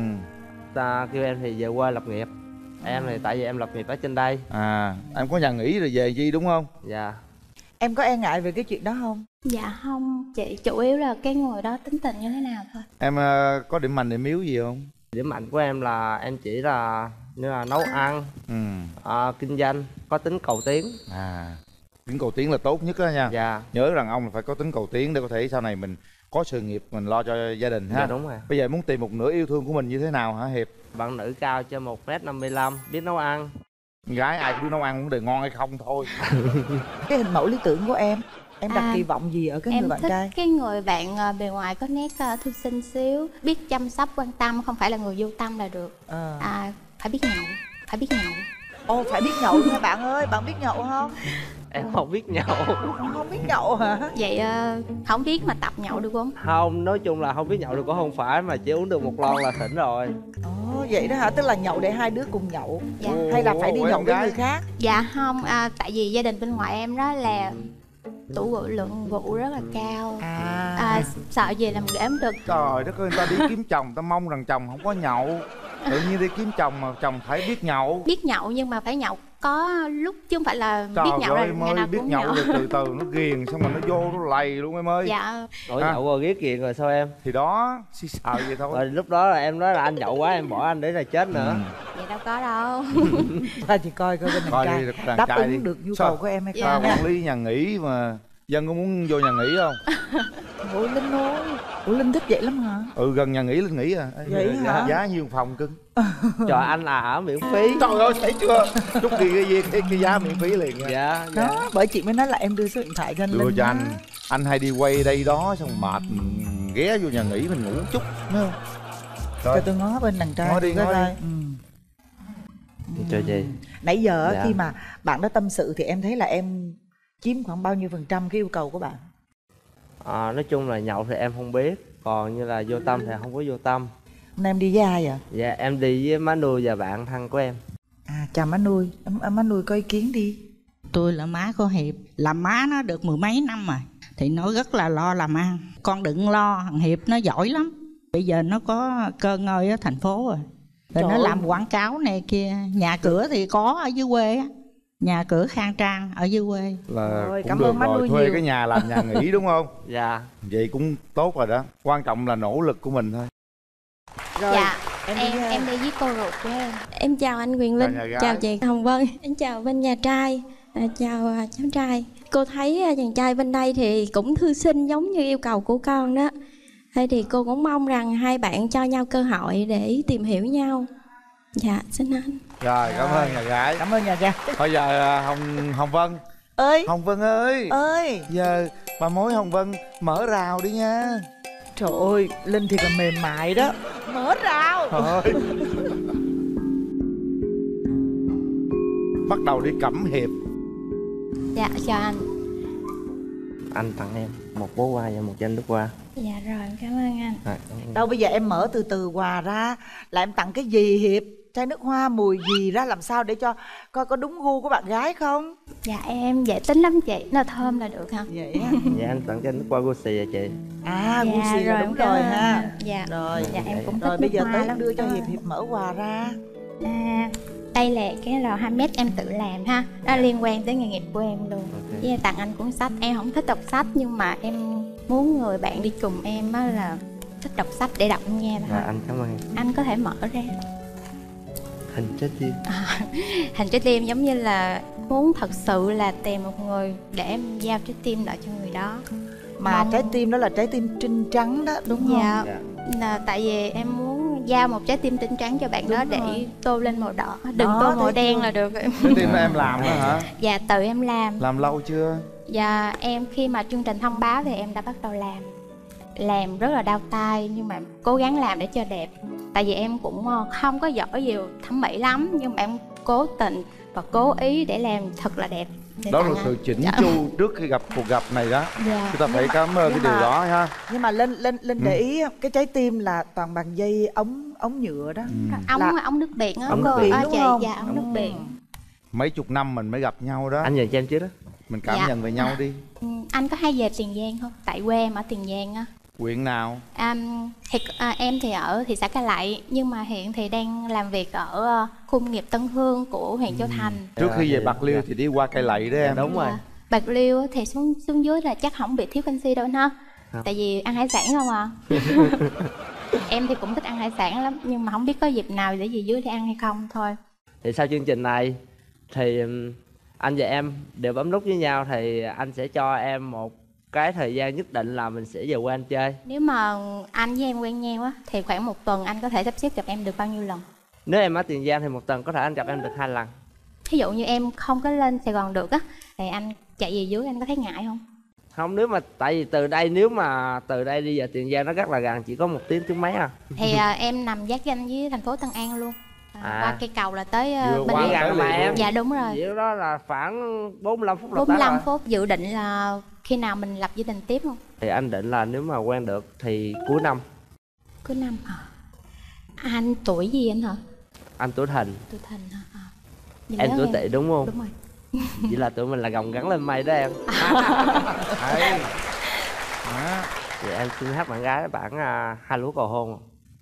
H: Ta kêu em thì về quê lập nghiệp. Em thì tại vì em lập nghiệp ở trên đây.
B: À, em có nhà nghỉ rồi về chi đúng không?
H: Dạ.
J: Em có e ngại về cái chuyện đó không?
I: Dạ không chị, chủ yếu là cái người đó tính tình như thế nào thôi.
B: Em ờ, có điểm mạnh điểm yếu gì không?
H: Điểm mạnh của em là em chỉ là như là nấu ăn,
B: Ừ.
H: ờ, kinh doanh, có tính cầu tiến.
B: À, tính cầu tiến là tốt nhất đó nha.
H: Dạ.
B: Nhớ rằng ông là phải có tính cầu tiến để có thể sau này mình có sự nghiệp, mình lo cho gia đình ha.
H: Dạ đúng rồi.
B: Bây giờ muốn tìm một nửa yêu thương của mình như thế nào hả Hiệp?
H: Bạn nữ cao trên một mét năm mươi lăm, biết nấu ăn.
B: Gái ai cũng biết nấu ăn, vấn đề ngon hay không thôi.
J: Cái hình mẫu lý tưởng của em, em đặt
I: À,
J: kỳ vọng gì ở cái
I: em
J: người bạn
I: thích
J: trai?
I: cái người bạn ờ, bề ngoài có nét ờ, thư sinh xíu, biết chăm sóc quan tâm, không phải là người vô tâm là được.
J: Ờ.
I: À, phải biết nhậu, phải biết nhậu.
J: Ồ, phải biết nhậu nha bạn ơi, bạn biết nhậu không?
H: Em không biết nhậu.
J: Không, không biết nhậu hả?
I: Vậy ờ, không biết mà tập nhậu được không?
H: Không, nói chung là không biết nhậu được cũng không phải, mà chỉ uống được một lon là tỉnh rồi.
J: Ồ, vậy đó hả? Tức là nhậu để hai đứa cùng nhậu.
I: Dạ.
J: Hay là phải đi
B: Ủa,
J: nhậu
B: em
J: với
B: gái.
J: người khác?
I: Dạ không, à, tại vì gia đình bên ngoại em đó là tủ rượu lượng rượu rất là cao.
J: À,
I: À, sợ gì làm ghẻ không được.
B: Trời đất ơi, người ta đi kiếm chồng, người ta mong rằng chồng không có nhậu. Tự nhiên đi kiếm chồng mà chồng phải biết nhậu.
I: Biết nhậu nhưng mà phải nhậu có lúc, chứ không phải là
B: Trời
I: biết nhậu là
B: ơi,
I: ngày
B: mới
I: nào
B: biết
I: cũng
B: nhậu
I: nhậu.
B: rồi từ từ nó ghiền, xong rồi nó vô nó lầy luôn em ơi.
I: Dạ.
H: Ủa
B: À.
H: nhậu rồi ghét kiền rồi sao em?
B: Thì đó, xì xào vậy thôi.
H: Rồi lúc đó là em nói là anh nhậu quá em bỏ anh để là chết nữa.
I: Vậy đâu có đâu.
J: thôi thì coi coi bên đàn
B: Coi
J: trai
B: đi, đàn
J: đáp
B: trai
J: ứng
B: đi.
J: được nhu
B: Sao?
J: cầu của em hay
I: Dạ.
J: không
B: À,
J: nha.
B: quản lý nhà nghỉ mà Dân có muốn vô nhà nghỉ không?
J: Ủa Linh ơi, ủa Linh thích vậy lắm hả?
B: Ừ, gần nhà nghỉ Linh nghỉ à.
J: Vậy
B: giá,
J: hả?
B: giá nhiêu phòng cưng?
H: Trời anh là ở miễn phí.
B: Trời ơi, thấy chưa? Chút đi cái, cái, cái, cái giá miễn phí liền nha.
H: Dạ, dạ.
J: Đó, bởi chị mới nói là em đưa số điện thoại cho anh
B: Đưa
J: Linh
B: cho
J: đó.
B: anh. Anh hay đi quay đây đó, xong mệt ghé vô nhà nghỉ mình ngủ chút, thấy không?
J: Cho tôi ngó bên đàn trai.
B: Ngó đi,
J: coi
B: ngó đi.
J: coi. Ừ.
H: Chơi gì?
J: Nãy giờ
H: Dạ.
J: khi mà bạn đó tâm sự thì em thấy là em chiếm khoảng bao nhiêu phần trăm cái yêu cầu của bạn?
H: À, nói chung là nhậu thì em không biết, còn như là vô tâm thì không có vô tâm.
J: Hôm nay em đi với ai vậy?
H: Dạ em đi với má nuôi và bạn thân của em.
J: À, chào má nuôi, em, em má nuôi có ý kiến đi.
K: Tôi là má của Hiệp, làm má nó được mười mấy năm rồi. thì nó rất là lo làm ăn. Con đừng lo, thằng Hiệp nó giỏi lắm. Bây giờ nó có cơ ngơi ở thành phố rồi. Rồi nó làm quảng cáo này kia. Nhà cửa thì có ở dưới quê á. Nhà cửa khang trang ở dưới quê.
B: Là
J: Rồi,
B: cũng
J: cảm
B: được
J: ơn má
B: rồi,
J: nuôi
B: thuê
J: nhiều.
B: cái nhà làm nhà nghỉ đúng không?
H: Dạ.
B: Vậy cũng tốt rồi đó. Quan trọng là nỗ lực của mình thôi.
J: Rồi,
I: Dạ
J: em
I: em
J: đi,
I: em,
J: uh,
I: đi với cô ruột của em.
L: Em chào anh Quyền Linh,
B: Chào nhà gái.
L: chào chị Hồng Vân, em chào bên nhà trai, à, chào à, cháu trai. Cô thấy à, chàng trai bên đây thì cũng thư sinh giống như yêu cầu của con đó. Thế thì cô cũng mong rằng hai bạn cho nhau cơ hội để tìm hiểu nhau. Dạ, xin anh.
B: Rồi, cảm ơn nhà gái.
J: Cảm ơn nhà gái.
B: Bây giờ à, Hồng Hồng Vân.
J: Ơi.
B: Hồng Vân ơi.
J: Ơi.
B: Giờ bà mối Hồng Vân mở rào đi nha.
J: Trời ơi, Linh thì còn mềm mại đó. Mở rào.
B: Thôi. Bắt đầu đi Cẩm Hiệp.
I: Dạ chào anh.
H: Anh tặng em một bó hoa và một chai nước hoa.
I: Dạ rồi, em cảm ơn anh.
H: À, cảm ơn.
J: Đâu bây giờ em mở từ từ quà ra là em tặng cái gì Hiệp? Chai nước hoa mùi gì ra làm sao để cho coi có đúng gu của bạn gái không?
I: Dạ em dễ tính lắm chị, nó thơm là được hả?
J: Vậy á.
H: Dạ anh tặng chai nước hoa Gucci à chị.
J: À,
I: Dạ,
J: Gucci là
I: rồi,
J: đúng
I: em cảm
J: rồi
I: ơn
J: ha.
I: anh. Dạ.
J: Rồi.
I: Dạ em cũng thích
J: Rồi bây
I: nước
J: giờ
I: hoa
J: tới
I: lắm.
J: đưa cho
I: Ờ.
J: Hiệp, Hiệp mở quà ra.
I: À, đây là cái lò handmade em tự làm ha. Nó liên quan tới nghề nghiệp của em luôn.
H: Ok.
I: Với tặng anh cuốn sách. Em không thích đọc sách nhưng mà em muốn người bạn đi cùng em á là thích đọc sách để đọc nghe thôi.
H: Dạ anh cảm ơn em.
I: Anh có thể mở ra.
H: Hình trái tim.
I: À, hình trái tim giống như là muốn thật sự là tìm một người để em giao trái tim lại cho người đó.
J: Mà
I: Mong-
J: trái tim đó là trái tim trinh trắng đó, đúng không?
I: Dạ.
H: Dạ.
I: Là tại vì em muốn giao một trái tim trinh trắng cho bạn đó
J: Đúng
I: để
J: rồi.
I: tô lên màu đỏ, đừng
J: Đó,
I: tô
J: thấy
I: màu đen
J: chưa?
I: là được.
B: Cái tim đó em làm đó hả?
I: Dạ tự em làm.
B: Làm lâu chưa?
I: Và em khi mà chương trình thông báo thì em đã bắt đầu làm. Làm rất là đau tay nhưng mà cố gắng làm để cho đẹp. Tại vì em cũng ờ, không có giỏi về thẩm mỹ lắm nhưng mà em cố tình và cố ý để làm thật là đẹp. để
B: Đó
I: tặng
B: là
I: anh.
B: sự chỉnh
I: Dạ.
B: chu trước khi gặp cuộc gặp này đó.
I: Dạ.
B: Chúng ta phải
J: Nhưng mà-
B: cảm ơn cái
J: nhưng
B: điều
J: mà-
B: đó ha.
J: Nhưng mà Linh Linh Linh
B: Ừ.
J: để ý cái trái tim là toàn bằng dây ống ống nhựa đó.
B: Ừ.
I: Ống
J: Là-
I: ống nước biển á.
J: Ống nước
I: cô.
J: biển
I: Ờ,
J: đúng
I: chị,
J: không?
I: Dạ ống nước biển.
B: Mấy chục năm mình mới gặp nhau đó.
H: Anh nhận cho em trước đó.
B: Mình cảm
I: Dạ.
B: nhận về nhau đi.
I: Ừ, anh có hay về Tiền Giang không? Tại quê em ở Tiền Giang á.
B: Huyện nào?
I: À, thì, à, em thì ở thị xã Cai Lậy nhưng mà hiện thì đang làm việc ở ờ, khu công nghiệp Tân Hương của huyện Châu Thành.
B: Trước khi về
H: Dạ,
B: Bạc Liêu
H: dạ.
B: thì đi qua Cây Lậy đó em.
H: Dạ, đúng rồi.
I: Dạ. Bạc Liêu thì xuống xuống dưới là chắc không bị thiếu canxi đâu ha.
H: Không.
I: Tại vì ăn hải sản không à. Em thì cũng thích ăn hải sản lắm nhưng mà không biết có dịp nào để về dưới để ăn hay không thôi.
H: Thì sau chương trình này thì ừm, anh và em đều bấm nút với nhau thì anh sẽ cho em một cái thời gian nhất định là mình sẽ về quê anh chơi.
I: Nếu mà anh với em quen nhau á thì khoảng một tuần anh có thể sắp xếp gặp em được bao nhiêu lần?
H: Nếu em ở Tiền Giang thì một tuần có thể anh gặp em được hai lần.
I: Ví dụ như em không có lên Sài Gòn được á thì anh chạy về dưới anh có thấy ngại không?
H: Không, nếu mà tại vì từ đây nếu mà từ đây đi về Tiền Giang nó rất là gần, chỉ có một tiếng tiếng mấy à.
I: Thì à, em nằm giáp ranh với thành phố Tân An luôn. À,
H: À.
I: Qua cây cầu là tới à,
B: Vừa
I: bên
B: qua
I: kia.
B: tới
H: gần mà
B: liền
H: em.
B: luôn.
I: Dạ đúng rồi.
H: Vậy đó là khoảng bốn mươi lăm phút là
I: bốn
H: tới
I: mươi lăm
H: rồi.
I: phút. Dự định là khi nào mình lập gia đình tiếp không?
H: Thì anh định là nếu mà quen được thì cuối năm.
I: Cuối năm hả? Anh tuổi gì anh hả?
H: Anh tuổi Thìn,
I: Tuổi Thìn hả? À. Nhìn
H: em
I: lớn
H: tuổi Tỵ đúng không?
I: Đúng rồi.
H: Vậy là tụi mình là gồng gắn lên mây đó em.
B: Đấy. Đó.
H: Vậy em xin hát bạn gái bản uh, hai lúa cầu hôn.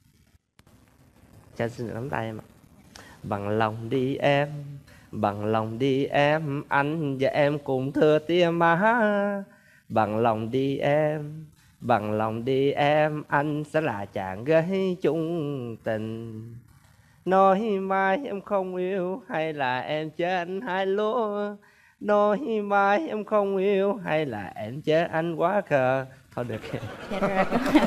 H: Cho anh xin được nắm tay em ạ. Bằng lòng đi em, bằng lòng đi em, anh và em cùng thừa tia má. Bằng lòng đi em, bằng lòng đi em, anh sẽ là chàng gái chung tình. Nói mai em không yêu hay là em chê anh hai lúa. Nói mai em không yêu hay là em chê anh quá khờ. Thôi được.
I: Dạ rồi.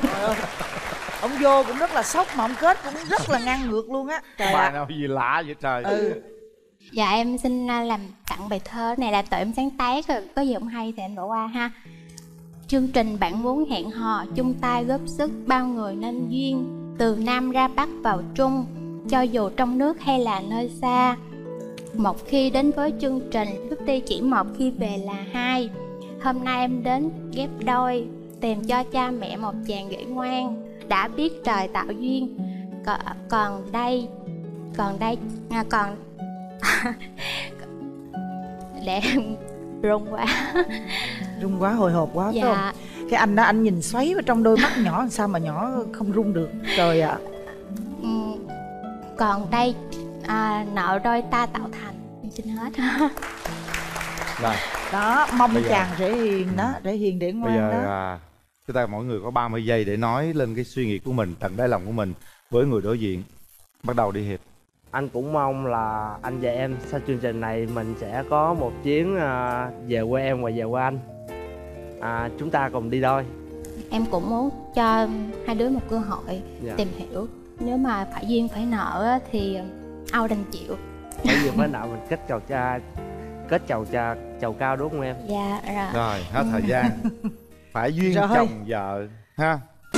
J: Ông vô cũng rất là sốc mà ông kết cũng rất là ngang ngược luôn á. Trời
B: Bài
J: ạ.
B: nào gì lạ vậy trời.
J: Ừ.
I: Dạ em xin à, làm tặng bài thơ này là tự em sáng tác rồi. Có gì không hay thì anh bỏ qua ha. Chương trình bạn muốn hẹn hò chung tay góp sức bao người nên duyên. Từ Nam ra Bắc vào Trung, cho dù trong nước hay là nơi xa. Một khi đến với chương trình, Fifty chỉ một khi về là hai. Hôm nay em đến ghép đôi, tìm cho cha mẹ một chàng rể ngoan. Đã biết trời tạo duyên, còn, còn đây, còn đây, à, còn để rung quá.
J: Rung quá, hồi hộp quá.
I: Dạ.
J: Phải không? Cái anh đó anh nhìn xoáy vào trong đôi mắt nhỏ, làm sao mà nhỏ không rung được. Trời ạ.
I: Ừ. Còn đây à, nợ đôi ta tạo thành. Em xin hết.
B: Rồi.
J: Đó, mong
B: Bây giờ-
J: chàng rể hiền đó, rể hiền để
B: Bây
J: ngoan
B: giờ
J: đó.
B: à, chúng ta mỗi người có ba mươi giây để nói lên cái suy nghĩ của mình, tận đáy lòng của mình với người đối diện. Bắt đầu đi Hiệp.
H: Anh cũng mong là anh và em sau chương trình này mình sẽ có một chuyến à, về quê em và về quê anh. À, chúng ta cùng đi đôi.
I: Em cũng muốn cho hai đứa một cơ hội
H: Dạ.
I: tìm hiểu. Nếu mà phải duyên phải nợ á, thì Âu đành chịu.
H: Bởi vì mới nào mình kết chầu cha, kết chầu cha, chầu cao đúng không em?
I: Dạ rồi.
B: Rồi, hết thời gian. Phải duyên
J: Rồi.
B: chồng vợ ha.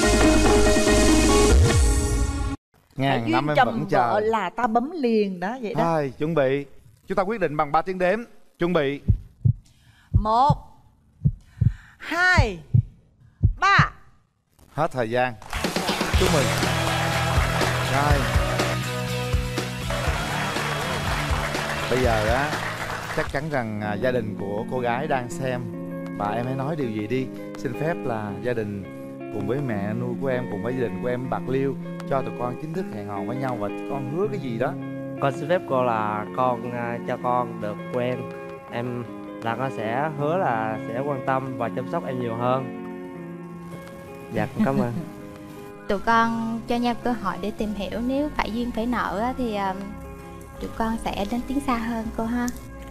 B: Ngàn
J: Phải
B: năm
J: duyên
B: em
J: chồng
B: vẫn
J: vợ
B: chờ.
J: là ta bấm liền đó, vậy đó.
B: Thôi, chuẩn bị. Chúng ta quyết định bằng ba tiếng đếm. Chuẩn bị.
J: Một, hai, ba.
B: Hết thời gian. Chúc mừng. Rồi. Bây giờ á, chắc chắn rằng à, gia đình của cô gái đang xem, và em hãy nói điều gì đi. Xin phép là gia đình cùng với mẹ nuôi của em, cùng với gia đình của em Bạc Liêu cho tụi con chính thức hẹn hò với nhau, và con hứa cái gì đó.
H: Con xin phép cô là con à, cho con được quen em, là con sẽ hứa là sẽ quan tâm và chăm sóc em nhiều hơn. Dạ, con cảm ơn.
I: Tụi con cho nhau cơ hội để tìm hiểu. Nếu phải duyên phải nợ á, thì um, tụi con sẽ đến tiến xa hơn cô ha.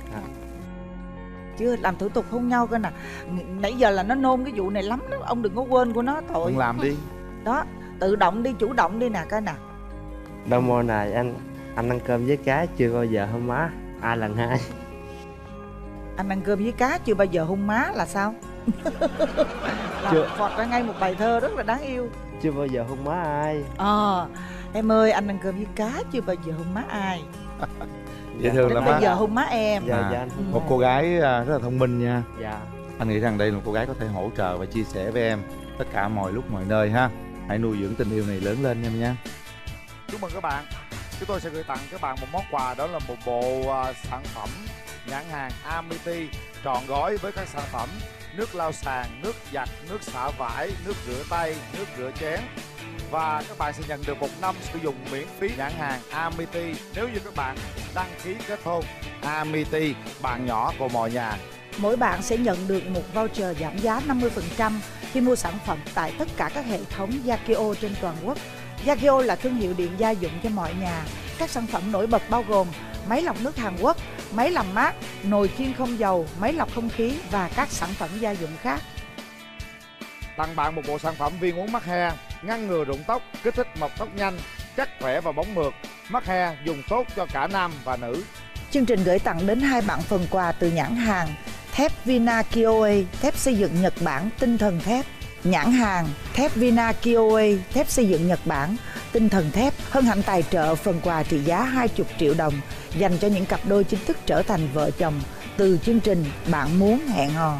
J: Chưa làm thủ tục hôn nhau cơ nè. Nãy giờ là nó nôn cái vụ này lắm đó. Ông đừng có quên của nó thôi.
B: Con làm đi.
J: Đó, tự động đi, chủ động đi nè coi nè.
H: Đâu mô này anh anh ăn cơm với cá chưa bao giờ hôn má. Ai lần hai.
J: Anh ăn cơm với cá chưa bao giờ hôn má là sao? Là
H: Chưa.
J: phọt ra ngay một bài thơ rất là đáng yêu.
H: Chưa bao giờ hôn má ai.
J: Ờ, em ơi anh ăn cơm với cá chưa bao giờ hôn má ai.
B: Dễ thương
J: Đến
B: lắm
J: bây
B: á.
J: giờ hôn má em.
H: Dạ, dạ anh.
B: Một cô gái à, rất là thông minh nha.
H: Dạ.
B: Anh nghĩ rằng đây là một cô gái có thể hỗ trợ và chia sẻ với em tất cả mọi lúc mọi nơi ha. Hãy nuôi dưỡng tình yêu này lớn lên em nha. Chúc mừng các bạn. Chúng tôi sẽ gửi tặng các bạn một món quà, đó là một bộ uh, sản phẩm nhãn hàng Amity trọn gói với các sản phẩm nước lau sàn, nước giặt, nước xả vải, nước rửa tay, nước rửa chén. Và các bạn sẽ nhận được một năm sử dụng miễn phí nhãn hàng Amity nếu như các bạn đăng ký kết hôn. Amity, bạn nhỏ của mọi nhà.
J: Mỗi bạn sẽ nhận được một voucher giảm giá năm mươi phần trăm khi mua sản phẩm tại tất cả các hệ thống Yakio trên toàn quốc. Yakio là thương hiệu điện gia dụng cho mọi nhà. Các sản phẩm nổi bật bao gồm máy lọc nước Hàn Quốc, máy làm mát, nồi chiên không dầu, máy lọc không khí và các sản phẩm gia dụng khác.
B: Tặng bạn một bộ sản phẩm viên uống mắc he, ngăn ngừa rụng tóc, kích thích mọc tóc nhanh, chắc khỏe và bóng mượt. Mắc he dùng tốt cho cả nam và nữ.
J: Chương trình gửi tặng đến hai bạn phần quà từ nhãn hàng thép Vina Kioe, thép xây dựng Nhật Bản, tinh thần thép. Nhãn hàng thép Vina Kioe, thép xây dựng Nhật Bản, tinh thần thép hân hạnh tài trợ phần quà trị giá hai mươi triệu đồng dành cho những cặp đôi chính thức trở thành vợ chồng từ chương trình Bạn Muốn Hẹn Hò.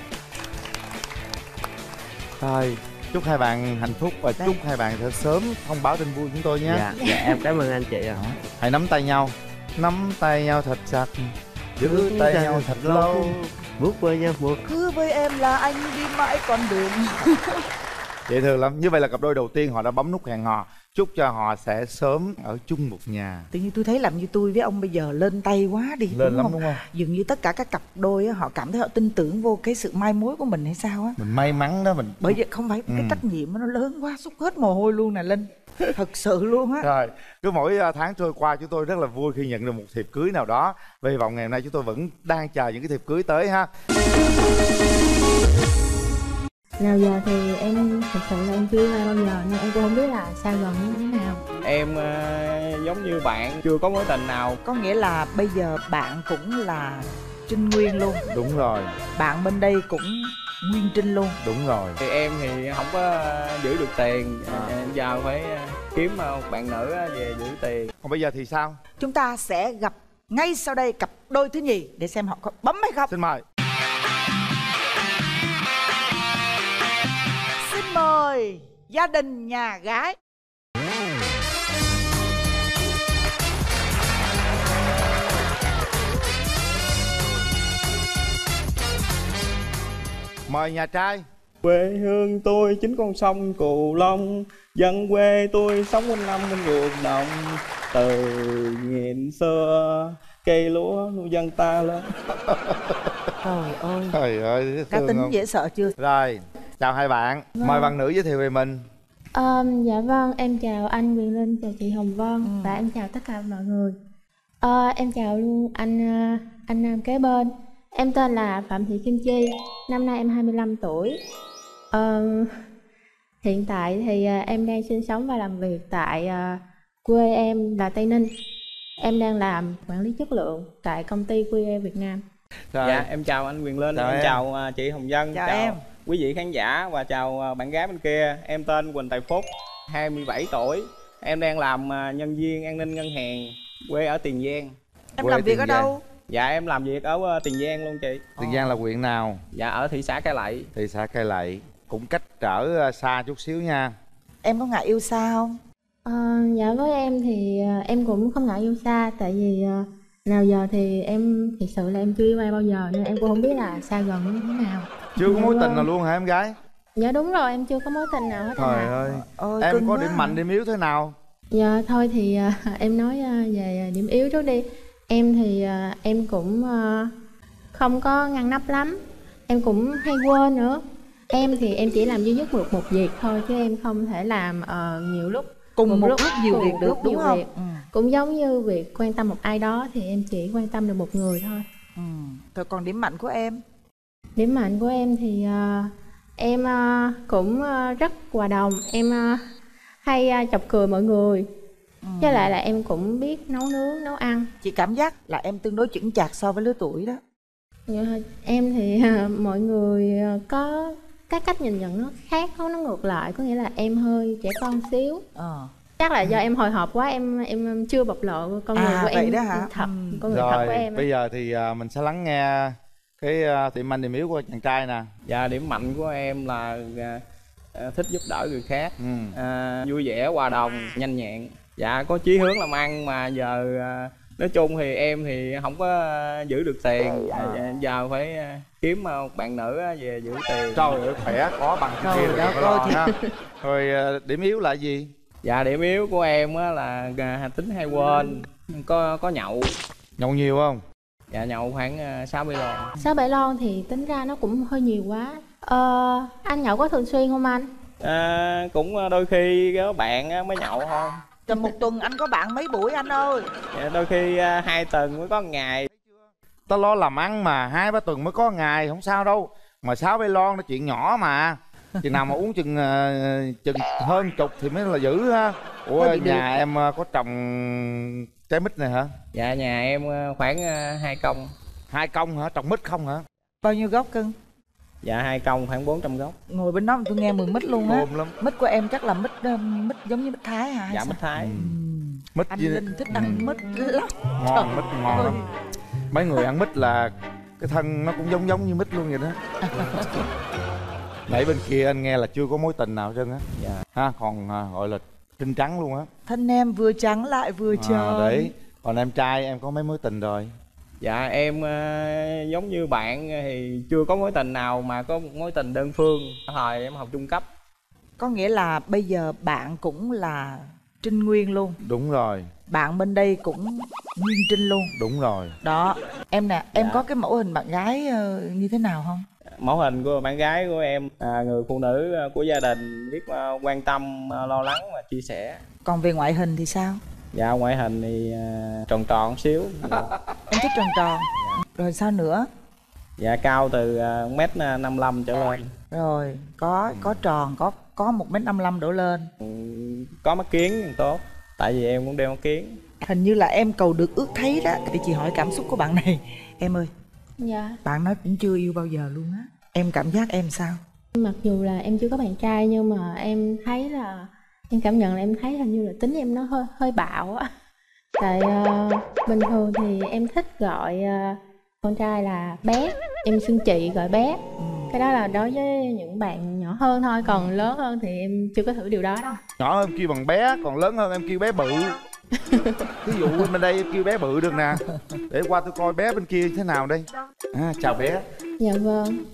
B: Thôi, chúc hai bạn hạnh phúc và chúc hai bạn sẽ sớm thông báo tin vui chúng tôi nhé.
H: Dạ, dạ em cảm ơn anh chị ạ.
B: Hãy nắm tay nhau, nắm tay nhau thật chặt, giữ tay nhau thật lâu.
H: Bước với nhau bước.
J: Cứ với em là anh đi mãi con đường.
B: Dễ thương lắm. Như vậy là cặp đôi đầu tiên họ đã bấm nút hẹn hò. Chúc cho họ sẽ sớm ở chung một nhà.
J: Tự nhiên tôi thấy làm như tôi với ông bây giờ lên tay quá đi.
B: Lên
J: đúng
B: lắm
J: không?
B: đúng không?
J: Dường như tất cả các cặp đôi á, họ cảm thấy họ tin tưởng vô cái sự mai mối của mình hay sao á.
B: Mình may mắn đó mình.
J: Bởi vì không phải
B: Ừ.
J: cái trách nhiệm nó lớn quá, xúc hết mồ hôi luôn nè Linh. Thật sự luôn á.
B: Rồi, cứ mỗi à, tháng trôi qua chúng tôi rất là vui khi nhận được một thiệp cưới nào đó. Và hy vọng ngày hôm nay chúng tôi vẫn đang chờ những cái thiệp cưới tới ha.
M: Nào giờ thì em thực sự là em chưa ai bao giờ, nhưng em cũng không biết là sao gần như thế nào.
N: Em ờ, giống như bạn chưa có mối tình nào.
J: Có nghĩa là bây giờ bạn cũng là Trinh Nguyên luôn.
B: Đúng rồi.
J: Bạn bên đây cũng Nguyên Trinh luôn.
B: Đúng rồi.
N: Thì em thì không có ờ, giữ được tiền, em giờ phải ờ, kiếm ờ, một bạn nữ ờ, về giữ tiền.
B: Còn bây giờ thì sao?
J: Chúng ta sẽ gặp ngay sau đây cặp đôi thứ nhì để xem họ có bấm hay không.
B: Xin mời.
J: Xin mời gia đình nhà gái.
B: Mời nhà trai.
N: Quê hương tôi chính con sông Cù Long, dân quê tôi sống quanh năm bên ruộng đồng. Từ nghìn xưa cây lúa nuôi dân ta lên.
J: Trời ơi.
B: Trời ơi,
J: cá tính
B: không?
J: dễ sợ chưa?
B: Rồi, chào hai bạn.
M: Vâng.
B: Mời bạn nữ giới thiệu về mình.
M: À, dạ vâng, em chào anh Quyền Linh, chào chị Hồng Vân ừ. và em chào tất cả mọi người. À, em chào luôn anh anh nam kế bên. Em tên là Phạm Thị Kim Chi, năm nay em hai mươi lăm tuổi. À, hiện tại thì em đang sinh sống và làm việc tại quê em là Tây Ninh. Em đang làm quản lý chất lượng tại công ty quy e Việt Nam.
N: Rồi. Dạ, em chào anh Quyền Linh,
B: chào
N: em,
B: em
N: chào chị Hồng Vân,
J: chào,
N: chào
J: em
N: quý vị khán giả và chào bạn gái bên kia. Em tên Quỳnh Tài Phúc, hai mươi bảy tuổi. Em đang làm nhân viên an ninh ngân hàng, quê ở Tiền Giang.
J: Em quê làm việc ở đâu?
N: Dạ em làm việc ở Tiền Giang luôn chị.
B: Tiền Giang là huyện nào?
N: Dạ ở thị xã Cai Lậy.
B: Thị xã Cai Lậy, cũng cách trở xa chút xíu nha.
J: Em có ngại yêu xa không?
M: À, dạ với em thì em cũng không ngại yêu xa. Tại vì nào giờ thì em thật sự là em chưa yêu ai bao giờ, nên em cũng không biết là xa gần như thế nào.
B: Chưa có mối tình nào luôn hả em gái?
M: Dạ đúng rồi, em chưa có mối tình nào hết.
B: Trời ơi, ơi em có điểm à. mạnh điểm yếu thế nào?
M: Dạ thôi thì uh, em nói uh, về điểm yếu trước đi. Em thì uh, em cũng uh, không có ngăn nắp lắm. Em cũng hay quên nữa. Em thì em chỉ làm duy nhất một một việc thôi, chứ em không thể làm uh, nhiều lúc.
J: Cùng một, một lúc nhiều
M: cùng
J: việc được
M: lúc
J: đúng
M: nhiều
J: không?
M: Việc. Ừ. Cũng giống như việc quan tâm một ai đó thì em chỉ quan tâm được một người thôi.
J: Ừ. Rồi còn điểm mạnh của em?
M: Điểm mạnh của em thì uh, em uh, cũng uh, rất hòa đồng. Em uh, hay uh, chọc cười mọi người. Ừ. Với lại là em cũng biết nấu nướng, nấu ăn.
J: Chị cảm giác là em tương đối chững chạc so với lứa tuổi đó.
M: Em thì uh, mọi người uh, có cái cách nhìn nhận nó khác, nó ngược lại. Có nghĩa là em hơi trẻ con xíu. Ờ. Chắc là do em hồi hộp quá, em em chưa bộc lộ con người à, của em thật, ừ. con người
B: rồi,
M: thật của em.
B: Bây giờ thì uh, mình sẽ lắng nghe cái uh, điểm mạnh điểm yếu của chàng trai nè.
N: Dạ, điểm mạnh của em là uh, thích giúp đỡ người khác, ừ. uh, vui vẻ, hòa đồng, nhanh nhẹn. Dạ, có chí hướng làm ăn mà giờ uh, nói chung thì em thì không có uh, giữ được tiền. À, giờ phải uh, kiếm một bạn nữ về giữ tiền.
B: Trời ơi, khỏe có bằng cái kia đó coi ha. Rồi uh, điểm yếu là gì?
N: Dạ, điểm yếu của em á là tính hay quên, có có nhậu.
B: Nhậu nhiều không?
N: Dạ, nhậu khoảng sáu bảy lon.
M: sáu bảy lon thì tính ra nó cũng hơi nhiều quá. Ờ, anh nhậu có thường xuyên không anh?
N: À, cũng đôi khi có bạn mới nhậu thôi.
J: Trong một tuần anh có bạn mấy buổi anh ơi?
N: Dạ, đôi khi hai tuần mới có một ngày.
B: Tao lo làm ăn mà hai ba tuần mới có một ngày, không sao đâu. Mà sáu bảy lon nó chuyện nhỏ mà. Chừng nào mà uống chừng uh, chừng hơn chục thì mới là dữ ha. Ủa nhà được. Em uh, có trồng trái mít này hả?
N: Dạ nhà em khoảng uh, hai công.
B: Hai công hả? Trồng mít không hả?
J: Bao nhiêu gốc cưng?
N: Dạ hai công khoảng bốn trăm gốc.
J: Ngồi bên đó tôi nghe mùi mít luôn á. Mít của em chắc là mít mít giống như mít Thái hả?
N: Dạ mít Thái.
B: Ừ. Mít
J: anh
B: gì...
J: Linh thích ăn mít lắm.
B: Ngon, mít ngon lắm. Mấy người ăn mít là cái thân nó cũng giống giống như mít luôn vậy đó. Nãy bên kia anh nghe là chưa có mối tình nào trơn á. Dạ. Ha, còn à, gọi là trinh trắng luôn á.
J: Thân em vừa trắng lại vừa trơn.
B: À, đấy. Còn em trai em có mấy mối tình rồi?
N: Dạ em uh, giống như bạn thì chưa có mối tình nào mà có một mối tình đơn phương. Thời em học trung cấp.
J: Có nghĩa là bây giờ bạn cũng là Trinh Nguyên luôn.
B: Đúng rồi.
J: Bạn bên đây cũng Nguyên Trinh luôn.
B: Đúng rồi.
J: Đó, em nè, em
N: dạ.
J: có cái mẫu hình bạn gái uh, như thế nào không?
N: Mẫu hình của bạn gái của em à, người phụ nữ của gia đình, biết uh, quan tâm, uh, lo lắng và chia sẻ.
J: Còn về ngoại hình thì sao?
N: Dạ ngoại hình thì uh, tròn tròn xíu.
J: Em thích tròn tròn. Dạ. Rồi sao nữa?
N: Dạ cao từ uh, mét năm lăm trở lên.
J: Rồi có có tròn, có có một mét năm lăm đổ lên.
N: Ừ, có mắt kiến thì tốt. Tại vì em cũng đeo mắt kiến.
J: Hình như là em cầu được ước thấy đó. Để chị hỏi cảm xúc của bạn này. Em ơi.
M: Dạ.
J: Bạn nói cũng chưa yêu bao giờ luôn á. Em cảm giác em sao?
M: Mặc dù là em chưa có bạn trai nhưng mà em thấy là em cảm nhận là em thấy hình như là tính em nó hơi hơi bạo á. Tại uh, bình thường thì em thích gọi uh, con trai là bé, em xưng chị gọi bé. Ừ. Cái đó là đối với những bạn nhỏ hơn thôi, còn lớn hơn thì em chưa có thử điều đó đâu.
B: Nhỏ hơn em kêu bằng bé, còn lớn hơn em kêu bé bự. Ví dụ bên đây em kêu bé bự được nè. Để qua tôi coi bé bên kia thế nào đây. À, chào bé.
M: Dạ vâng.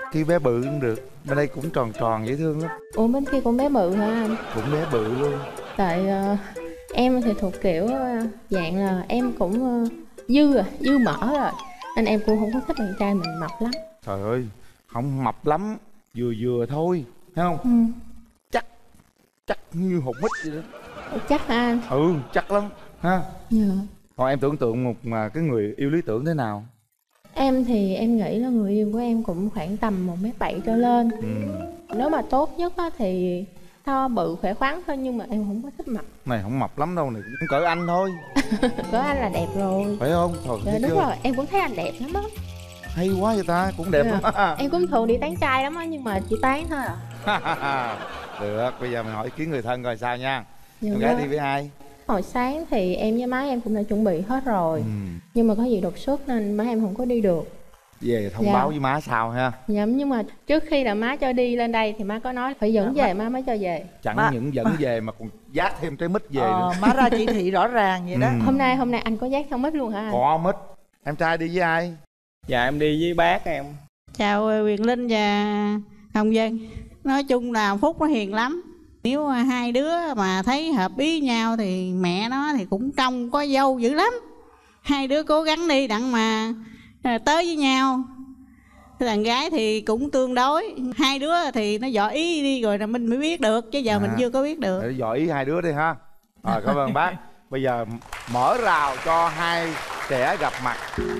B: kia bé bự cũng được, bên đây cũng tròn tròn dễ thương lắm.
M: Ủa bên kia cũng bé bự hả anh?
B: Cũng bé bự luôn.
M: Tại uh, em thì thuộc kiểu uh, dạng là em cũng uh, dư rồi, dư mỡ rồi, nên em cũng không có thích bạn trai mình mập lắm.
B: Trời ơi, không mập lắm, vừa vừa thôi, thấy không?
M: Ừ.
B: Chắc, chắc như hột mít vậy đó.
M: Chắc hả anh?
B: Ừ, chắc lắm, ha.
M: Dạ.
B: Còn em tưởng tượng một mà cái người yêu lý tưởng thế nào?
M: Em thì em nghĩ là người yêu của em cũng khoảng tầm một mét bảy trở lên.
B: Ừ.
M: Nếu mà tốt nhất á thì to bự khỏe khoắn thôi, nhưng mà em không có thích mập.
B: Này không mập lắm đâu, này cũng cỡ anh thôi.
M: Cỡ anh là đẹp rồi.
B: Phải không? Trời,
M: Dạ đúng
B: chưa?
M: rồi, em cũng thấy anh đẹp lắm á.
B: Hay quá vậy ta, cũng đẹp
M: Dạ.
B: lắm.
M: Em cũng thường đi tán trai lắm á, nhưng mà chỉ tán thôi à.
B: Được, bây giờ mình hỏi ý kiến người thân coi sao nha.
M: Dạ
B: Em gái
M: vâng.
B: đi với ai?
M: Hồi sáng thì em với má em cũng đã chuẩn bị hết rồi.
B: Ừ.
M: Nhưng mà có gì đột xuất nên má em không có đi được.
B: Về thông
M: Dạ.
B: báo với má sao ha?
M: Dạ, nhưng mà trước khi là má cho đi lên đây thì má có nói phải dẫn
J: Dạ,
M: về má mới cho về.
B: Chẳng
J: Má-
B: những dẫn về mà còn dát thêm trái mít về
J: Ờ,
B: nữa.
J: má ra chỉ thị rõ ràng vậy đó.
B: Ừ.
M: Hôm nay hôm nay anh có dắt theo mít luôn hả anh?
B: Có mít. Em trai đi với ai?
N: Dạ em đi với bác em.
K: Chào Quyền Linh và Hồng Vân. Nói chung là Phúc nó hiền lắm. Nếu hai đứa mà thấy hợp ý nhau thì mẹ nó thì cũng trông có dâu dữ lắm. Hai đứa cố gắng đi đặng mà tới với nhau. Thằng gái thì cũng tương đối. Hai đứa thì nó dò ý đi rồi là mình mới biết được, chứ giờ
B: À.
K: mình chưa có biết được.
B: Để dò ý hai đứa đi ha. Rồi cảm ơn bác. Bây giờ mở rào cho hai trẻ gặp mặt.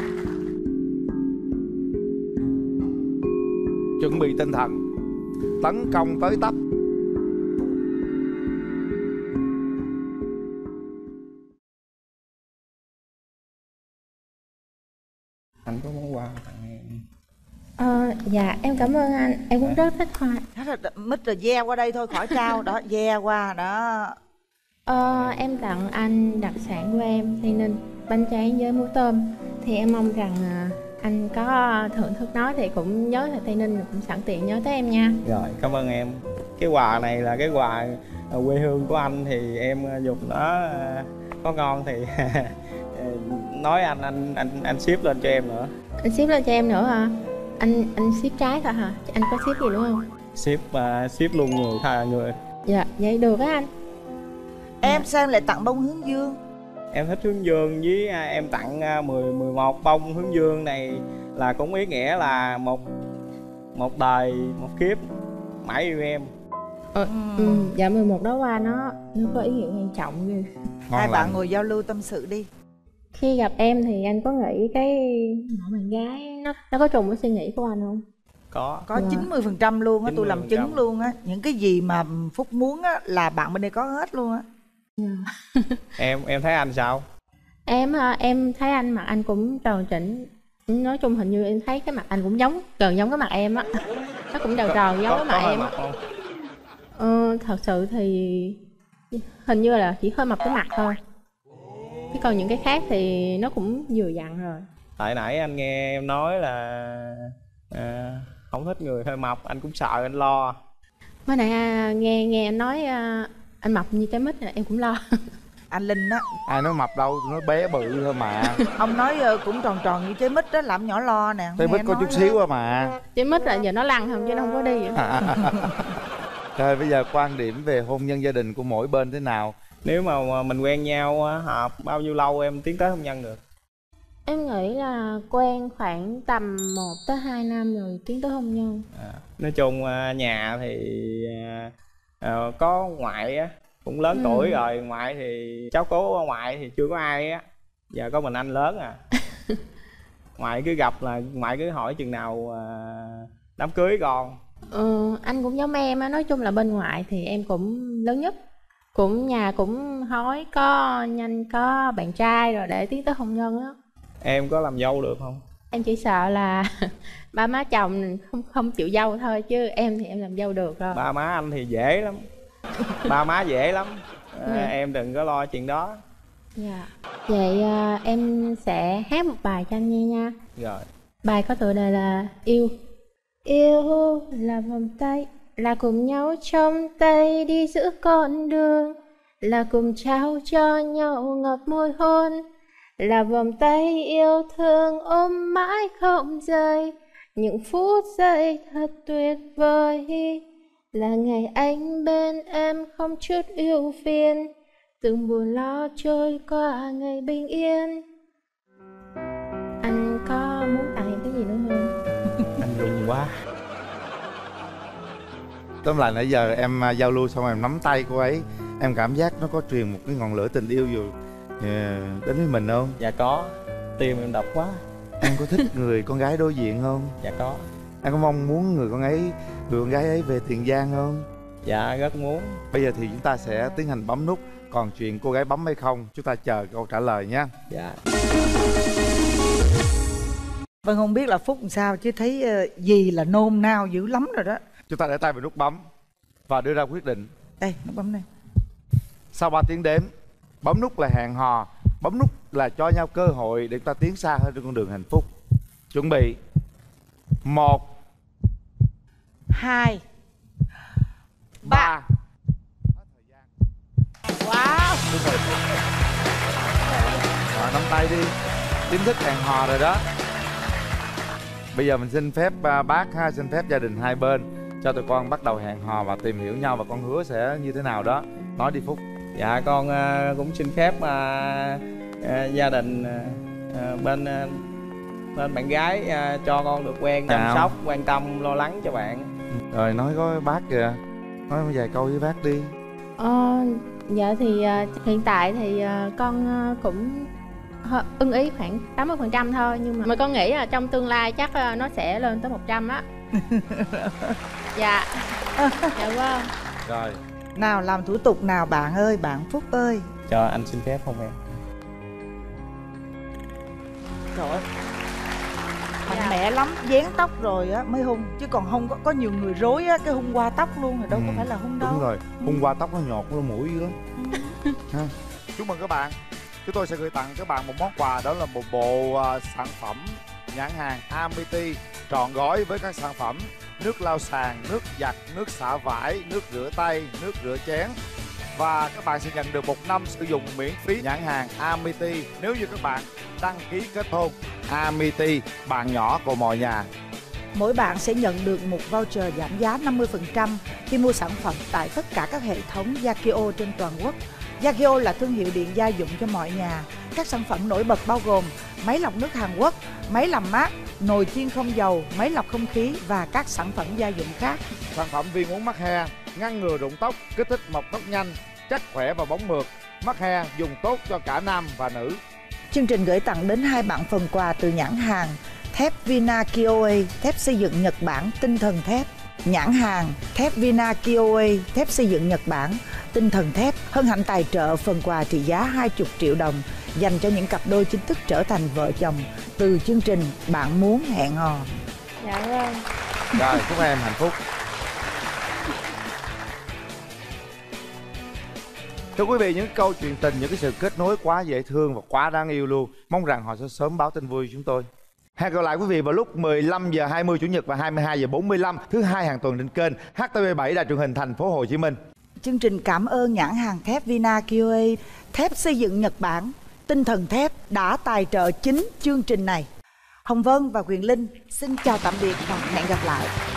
B: Chuẩn bị tinh thần, tấn công tới tấp.
N: Anh có món quà tặng em.
M: Ờ, dạ em cảm ơn anh, em cũng rất thích hoa.
J: Hết rồi, mít rồi ve qua đây thôi khỏi trao đó, ve qua đó.
M: Ờ, em tặng anh đặc sản của em, Tây Ninh, bánh tráng với muối tôm. Thì em mong rằng à, anh có thưởng thức nó thì cũng nhớ là Tây Ninh, cũng sẵn tiện nhớ tới em nha.
N: Rồi cảm ơn em. Cái quà này là cái quà quê hương của anh, thì em dùng nó có ngon thì nói anh anh anh anh ship lên cho em nữa.
M: Anh ship lên cho em nữa hả? Anh anh ship trái thôi hả? Anh có ship gì đúng không?
N: Ship uh, ship luôn người tha người.
M: Dạ, vậy được á anh.
J: Em sao em lại tặng bông hướng dương?
N: Em thích hướng dương, với à, em tặng à, mười, mười một bông hướng dương này là cũng ý nghĩa là một một đời một kiếp mãi yêu em.
M: Ờ, ừ, dạ mười một đó qua nó nó có ý nghĩa quan trọng ghê.
J: Hai bạn ngồi giao lưu tâm sự đi.
M: Khi gặp em thì anh có nghĩ cái mẫu bạn gái nó nó có trùng với suy nghĩ của anh không?
N: Có.
J: Có chín mươi phần trăm luôn á, tôi làm chứng luôn á. Những cái gì mà Phúc muốn á là bạn bên đây có hết luôn á.
N: em em thấy anh sao?
M: Em em thấy anh mặt anh cũng tròn chỉnh. Nói chung hình như em thấy cái mặt anh cũng giống gần giống cái mặt em á. Nó cũng tròn tròn giống cái mặt em á. Ờ, thật sự thì hình như là chỉ hơi mập cái mặt thôi. Chứ còn những cái khác thì nó cũng vừa dặn rồi.
N: Tại nãy anh nghe em nói là à, không thích người hơi mập, anh cũng sợ anh lo.
M: Mới nãy à, nghe nghe em nói à, anh mập như trái mít này, em cũng lo.
J: Anh Linh á.
B: Ai nói mập đâu, nó bé bự thôi mà.
J: Ông nói uh, cũng tròn tròn như trái mít đó, làm nhỏ lo nè.
B: Trái mít có chút xíu à mà.
M: Trái mít là giờ nó lăn không chứ nó không có đi.
B: Rồi bây giờ quan điểm về hôn nhân gia đình của mỗi bên thế nào?
N: Nếu mà mình quen nhau hợp bao nhiêu lâu em tiến tới hôn nhân được?
M: Em nghĩ là quen khoảng tầm một tới hai năm rồi tiến tới hôn nhân.
N: À, nói chung nhà thì à, có ngoại á, cũng lớn ừ. tuổi rồi, ngoại thì cháu cố ngoại thì chưa có ai á, giờ có mình anh lớn à. Ngoại cứ gặp là ngoại cứ hỏi chừng nào à, đám cưới con.
M: Ừ, anh cũng giống em á, nói chung là bên ngoại thì em cũng lớn nhất, cũng nhà cũng hỏi có nhanh có bạn trai rồi để tiến tới hôn nhân á.
N: Em có làm dâu được không?
M: Em chỉ sợ là ba má chồng không không chịu dâu thôi, chứ em thì em làm dâu được rồi.
N: Ba má anh thì dễ lắm. Ba má dễ lắm. À, dạ. Em đừng có lo chuyện đó.
M: Dạ. Vậy à, em sẽ hát một bài cho anh nghe nha.
N: Rồi.
M: Bài có tựa đề là Yêu. Yêu là vòng tay, là cùng nhau trong tay đi giữa con đường, là cùng trao cho nhau ngọt môi hôn, là vòng tay yêu thương ôm mãi không rời, những phút giây thật tuyệt vời, là ngày anh bên em không chút ưu phiền, từng buồn lo trôi qua ngày bình yên. Anh có muốn tặng em cái gì nữa không?
N: Anh rung quá.
B: Tóm lại nãy giờ em uh, giao lưu xong em nắm tay cô ấy, em cảm giác nó có truyền một cái ngọn lửa tình yêu dù uh, đến với mình không?
N: Dạ có. Tim em đập quá.
B: Em có thích người con gái đối diện không?
N: Dạ có.
B: Em có mong muốn người con ấy, người con gái ấy về Tiền Giang không?
N: Dạ rất muốn.
B: Bây giờ thì chúng ta sẽ tiến hành bấm nút. Còn chuyện cô gái bấm hay không, chúng ta chờ câu trả lời nhé.
N: Dạ.
J: Vâng, không biết là Phúc làm sao chứ thấy uh, gì là nôn nao dữ lắm rồi đó.
B: Chúng ta để tay vào nút bấm và đưa ra quyết định.
J: Đây, nút bấm đây.
B: Sau ba tiếng đếm, bấm nút là hẹn hò, bấm nút là cho nhau cơ hội để chúng ta tiến xa hơn trên con đường hạnh phúc. Chuẩn bị. Một,
J: hai,
B: ba.
J: Wow.
B: Rồi, nắm tay đi. Chính thức hẹn hò rồi đó. Bây giờ mình xin phép uh, bác ha, xin phép gia đình hai bên cho tụi con bắt đầu hẹn hò và tìm hiểu nhau, và con hứa sẽ như thế nào đó. Nói đi Phúc.
N: Dạ con uh, cũng xin phép uh, uh, gia đình uh, bên uh, bên bạn gái uh, cho con được quen, chăm
B: Nào.
N: sóc, quan tâm, lo lắng cho bạn.
B: Rồi nói có bác kìa, nói vài câu với bác đi.
M: Ờ, dạ thì uh, hiện tại thì uh, con uh, cũng hơ- ưng ý khoảng tám mươi phần trăm thôi, nhưng mà mà con nghĩ là trong tương lai chắc uh, nó sẽ lên tới một trăm á. Dạ. Dạ vâng.
B: Rồi.
J: Nào làm thủ tục nào bạn ơi, bạn Phúc ơi.
N: Cho anh xin phép không em?
J: Trời ơi, mạnh mẽ lắm, dán tóc rồi á mới hung, chứ còn không có có nhiều người rối á cái hung qua tóc luôn thì đâu
B: Ừ,
J: có phải là hung đâu.
B: Đúng rồi, hung qua tóc nó nhột nó mũi dữ lắm. Ha. Chúc mừng các bạn. Chúng tôi sẽ gửi tặng các bạn một món quà, đó là một bộ uh, sản phẩm nhãn hàng Amity trọn gói với các sản phẩm nước lau sàn, nước giặt, nước xả vải, nước rửa tay, nước rửa chén. Và các bạn sẽ nhận được một năm sử dụng miễn phí nhãn hàng Amity nếu như các bạn đăng ký kết hôn. Amity, bạn nhỏ của mọi nhà.
J: Mỗi bạn sẽ nhận được một voucher giảm giá năm mươi phần trăm khi mua sản phẩm tại tất cả các hệ thống Yakio trên toàn quốc. Yakio là thương hiệu điện gia dụng cho mọi nhà. Các sản phẩm nổi bật bao gồm máy lọc nước Hàn Quốc, máy làm mát, nồi chiên không dầu, máy lọc không khí và các sản phẩm gia dụng khác.
B: Sản phẩm viên uống mắc he, ngăn ngừa rụng tóc, kích thích mọc tóc nhanh, chắc khỏe và bóng mượt. Mắc he dùng tốt cho cả nam và nữ.
J: Chương trình gửi tặng đến hai bạn phần quà từ nhãn hàng thép Vina Kioe, thép xây dựng Nhật Bản tinh thần thép. Nhãn hàng thép Vina Kioe, thép xây dựng Nhật Bản tinh thần thép hân hạnh tài trợ phần quà trị giá hai mươi triệu đồng dành cho những cặp đôi chính thức trở thành vợ chồng từ chương trình Bạn Muốn Hẹn Hò.
M: Dạ vâng.
B: Rồi, chúc em hạnh phúc. Thưa quý vị, những câu chuyện tình, những cái sự kết nối quá dễ thương và quá đáng yêu luôn. Mong rằng họ sẽ sớm báo tin vui chúng tôi. Hẹn gặp lại quý vị vào lúc mười lăm giờ hai mươi Chủ nhật và hai mươi hai giờ bốn mươi lăm thứ hai hàng tuần trên kênh hát tê vê bảy Đài Truyền hình Thành phố Hồ Chí Minh.
J: Chương trình cảm ơn nhãn hàng thép Vina Kioe, thép xây dựng Nhật Bản tinh thần thép đã tài trợ chính chương trình này. Hồng Vân và Quyền Linh xin chào tạm biệt và hẹn gặp lại.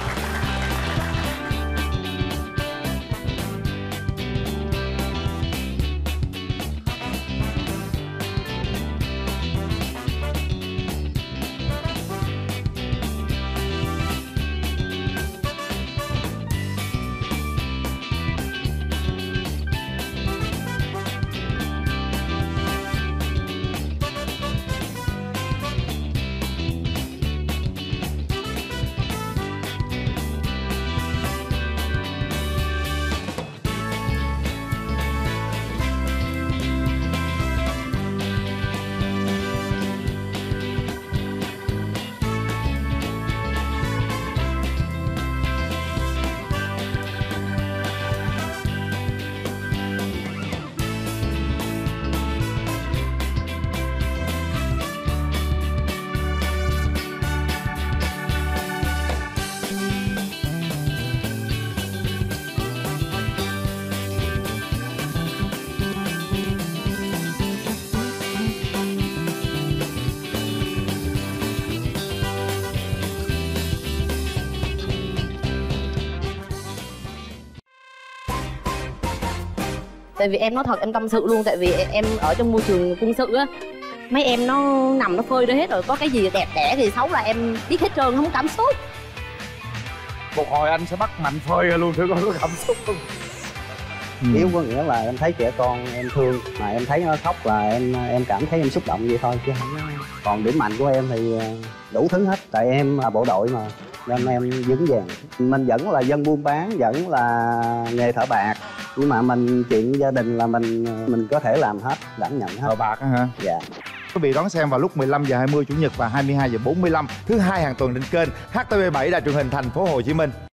O: Tại vì em nói thật, em tâm sự luôn. Tại vì em ở trong môi trường quân sự á, mấy em nó nằm nó phơi ra hết rồi. Có cái gì đẹp đẽ thì xấu là em biết hết trơn, không có cảm xúc.
B: Một hồi anh sẽ bắt Mạnh phơi ra luôn thử coi có cảm xúc không.
P: Ừ. Yếu có nghĩa là em thấy trẻ con em thương, mà em thấy nó khóc là em em cảm thấy em xúc động vậy thôi chứ không. Còn điểm mạnh của em thì đủ thứ hết, tại em là bộ đội mà nên em vững vàng. Mình vẫn là dân buôn bán, vẫn là nghề thợ bạc, nhưng mà mình chuyện gia đình là mình mình có thể làm hết, đảm nhận hết.
B: Thợ bạc á hả?
P: Dạ.
B: Quý vị đón xem vào lúc mười lăm giờ hai mươi chủ nhật và hai mươi hai giờ bốn mươi lăm thứ hai hàng tuần trên kênh H T V bảy Đài truyền hình Thành phố Hồ Chí Minh.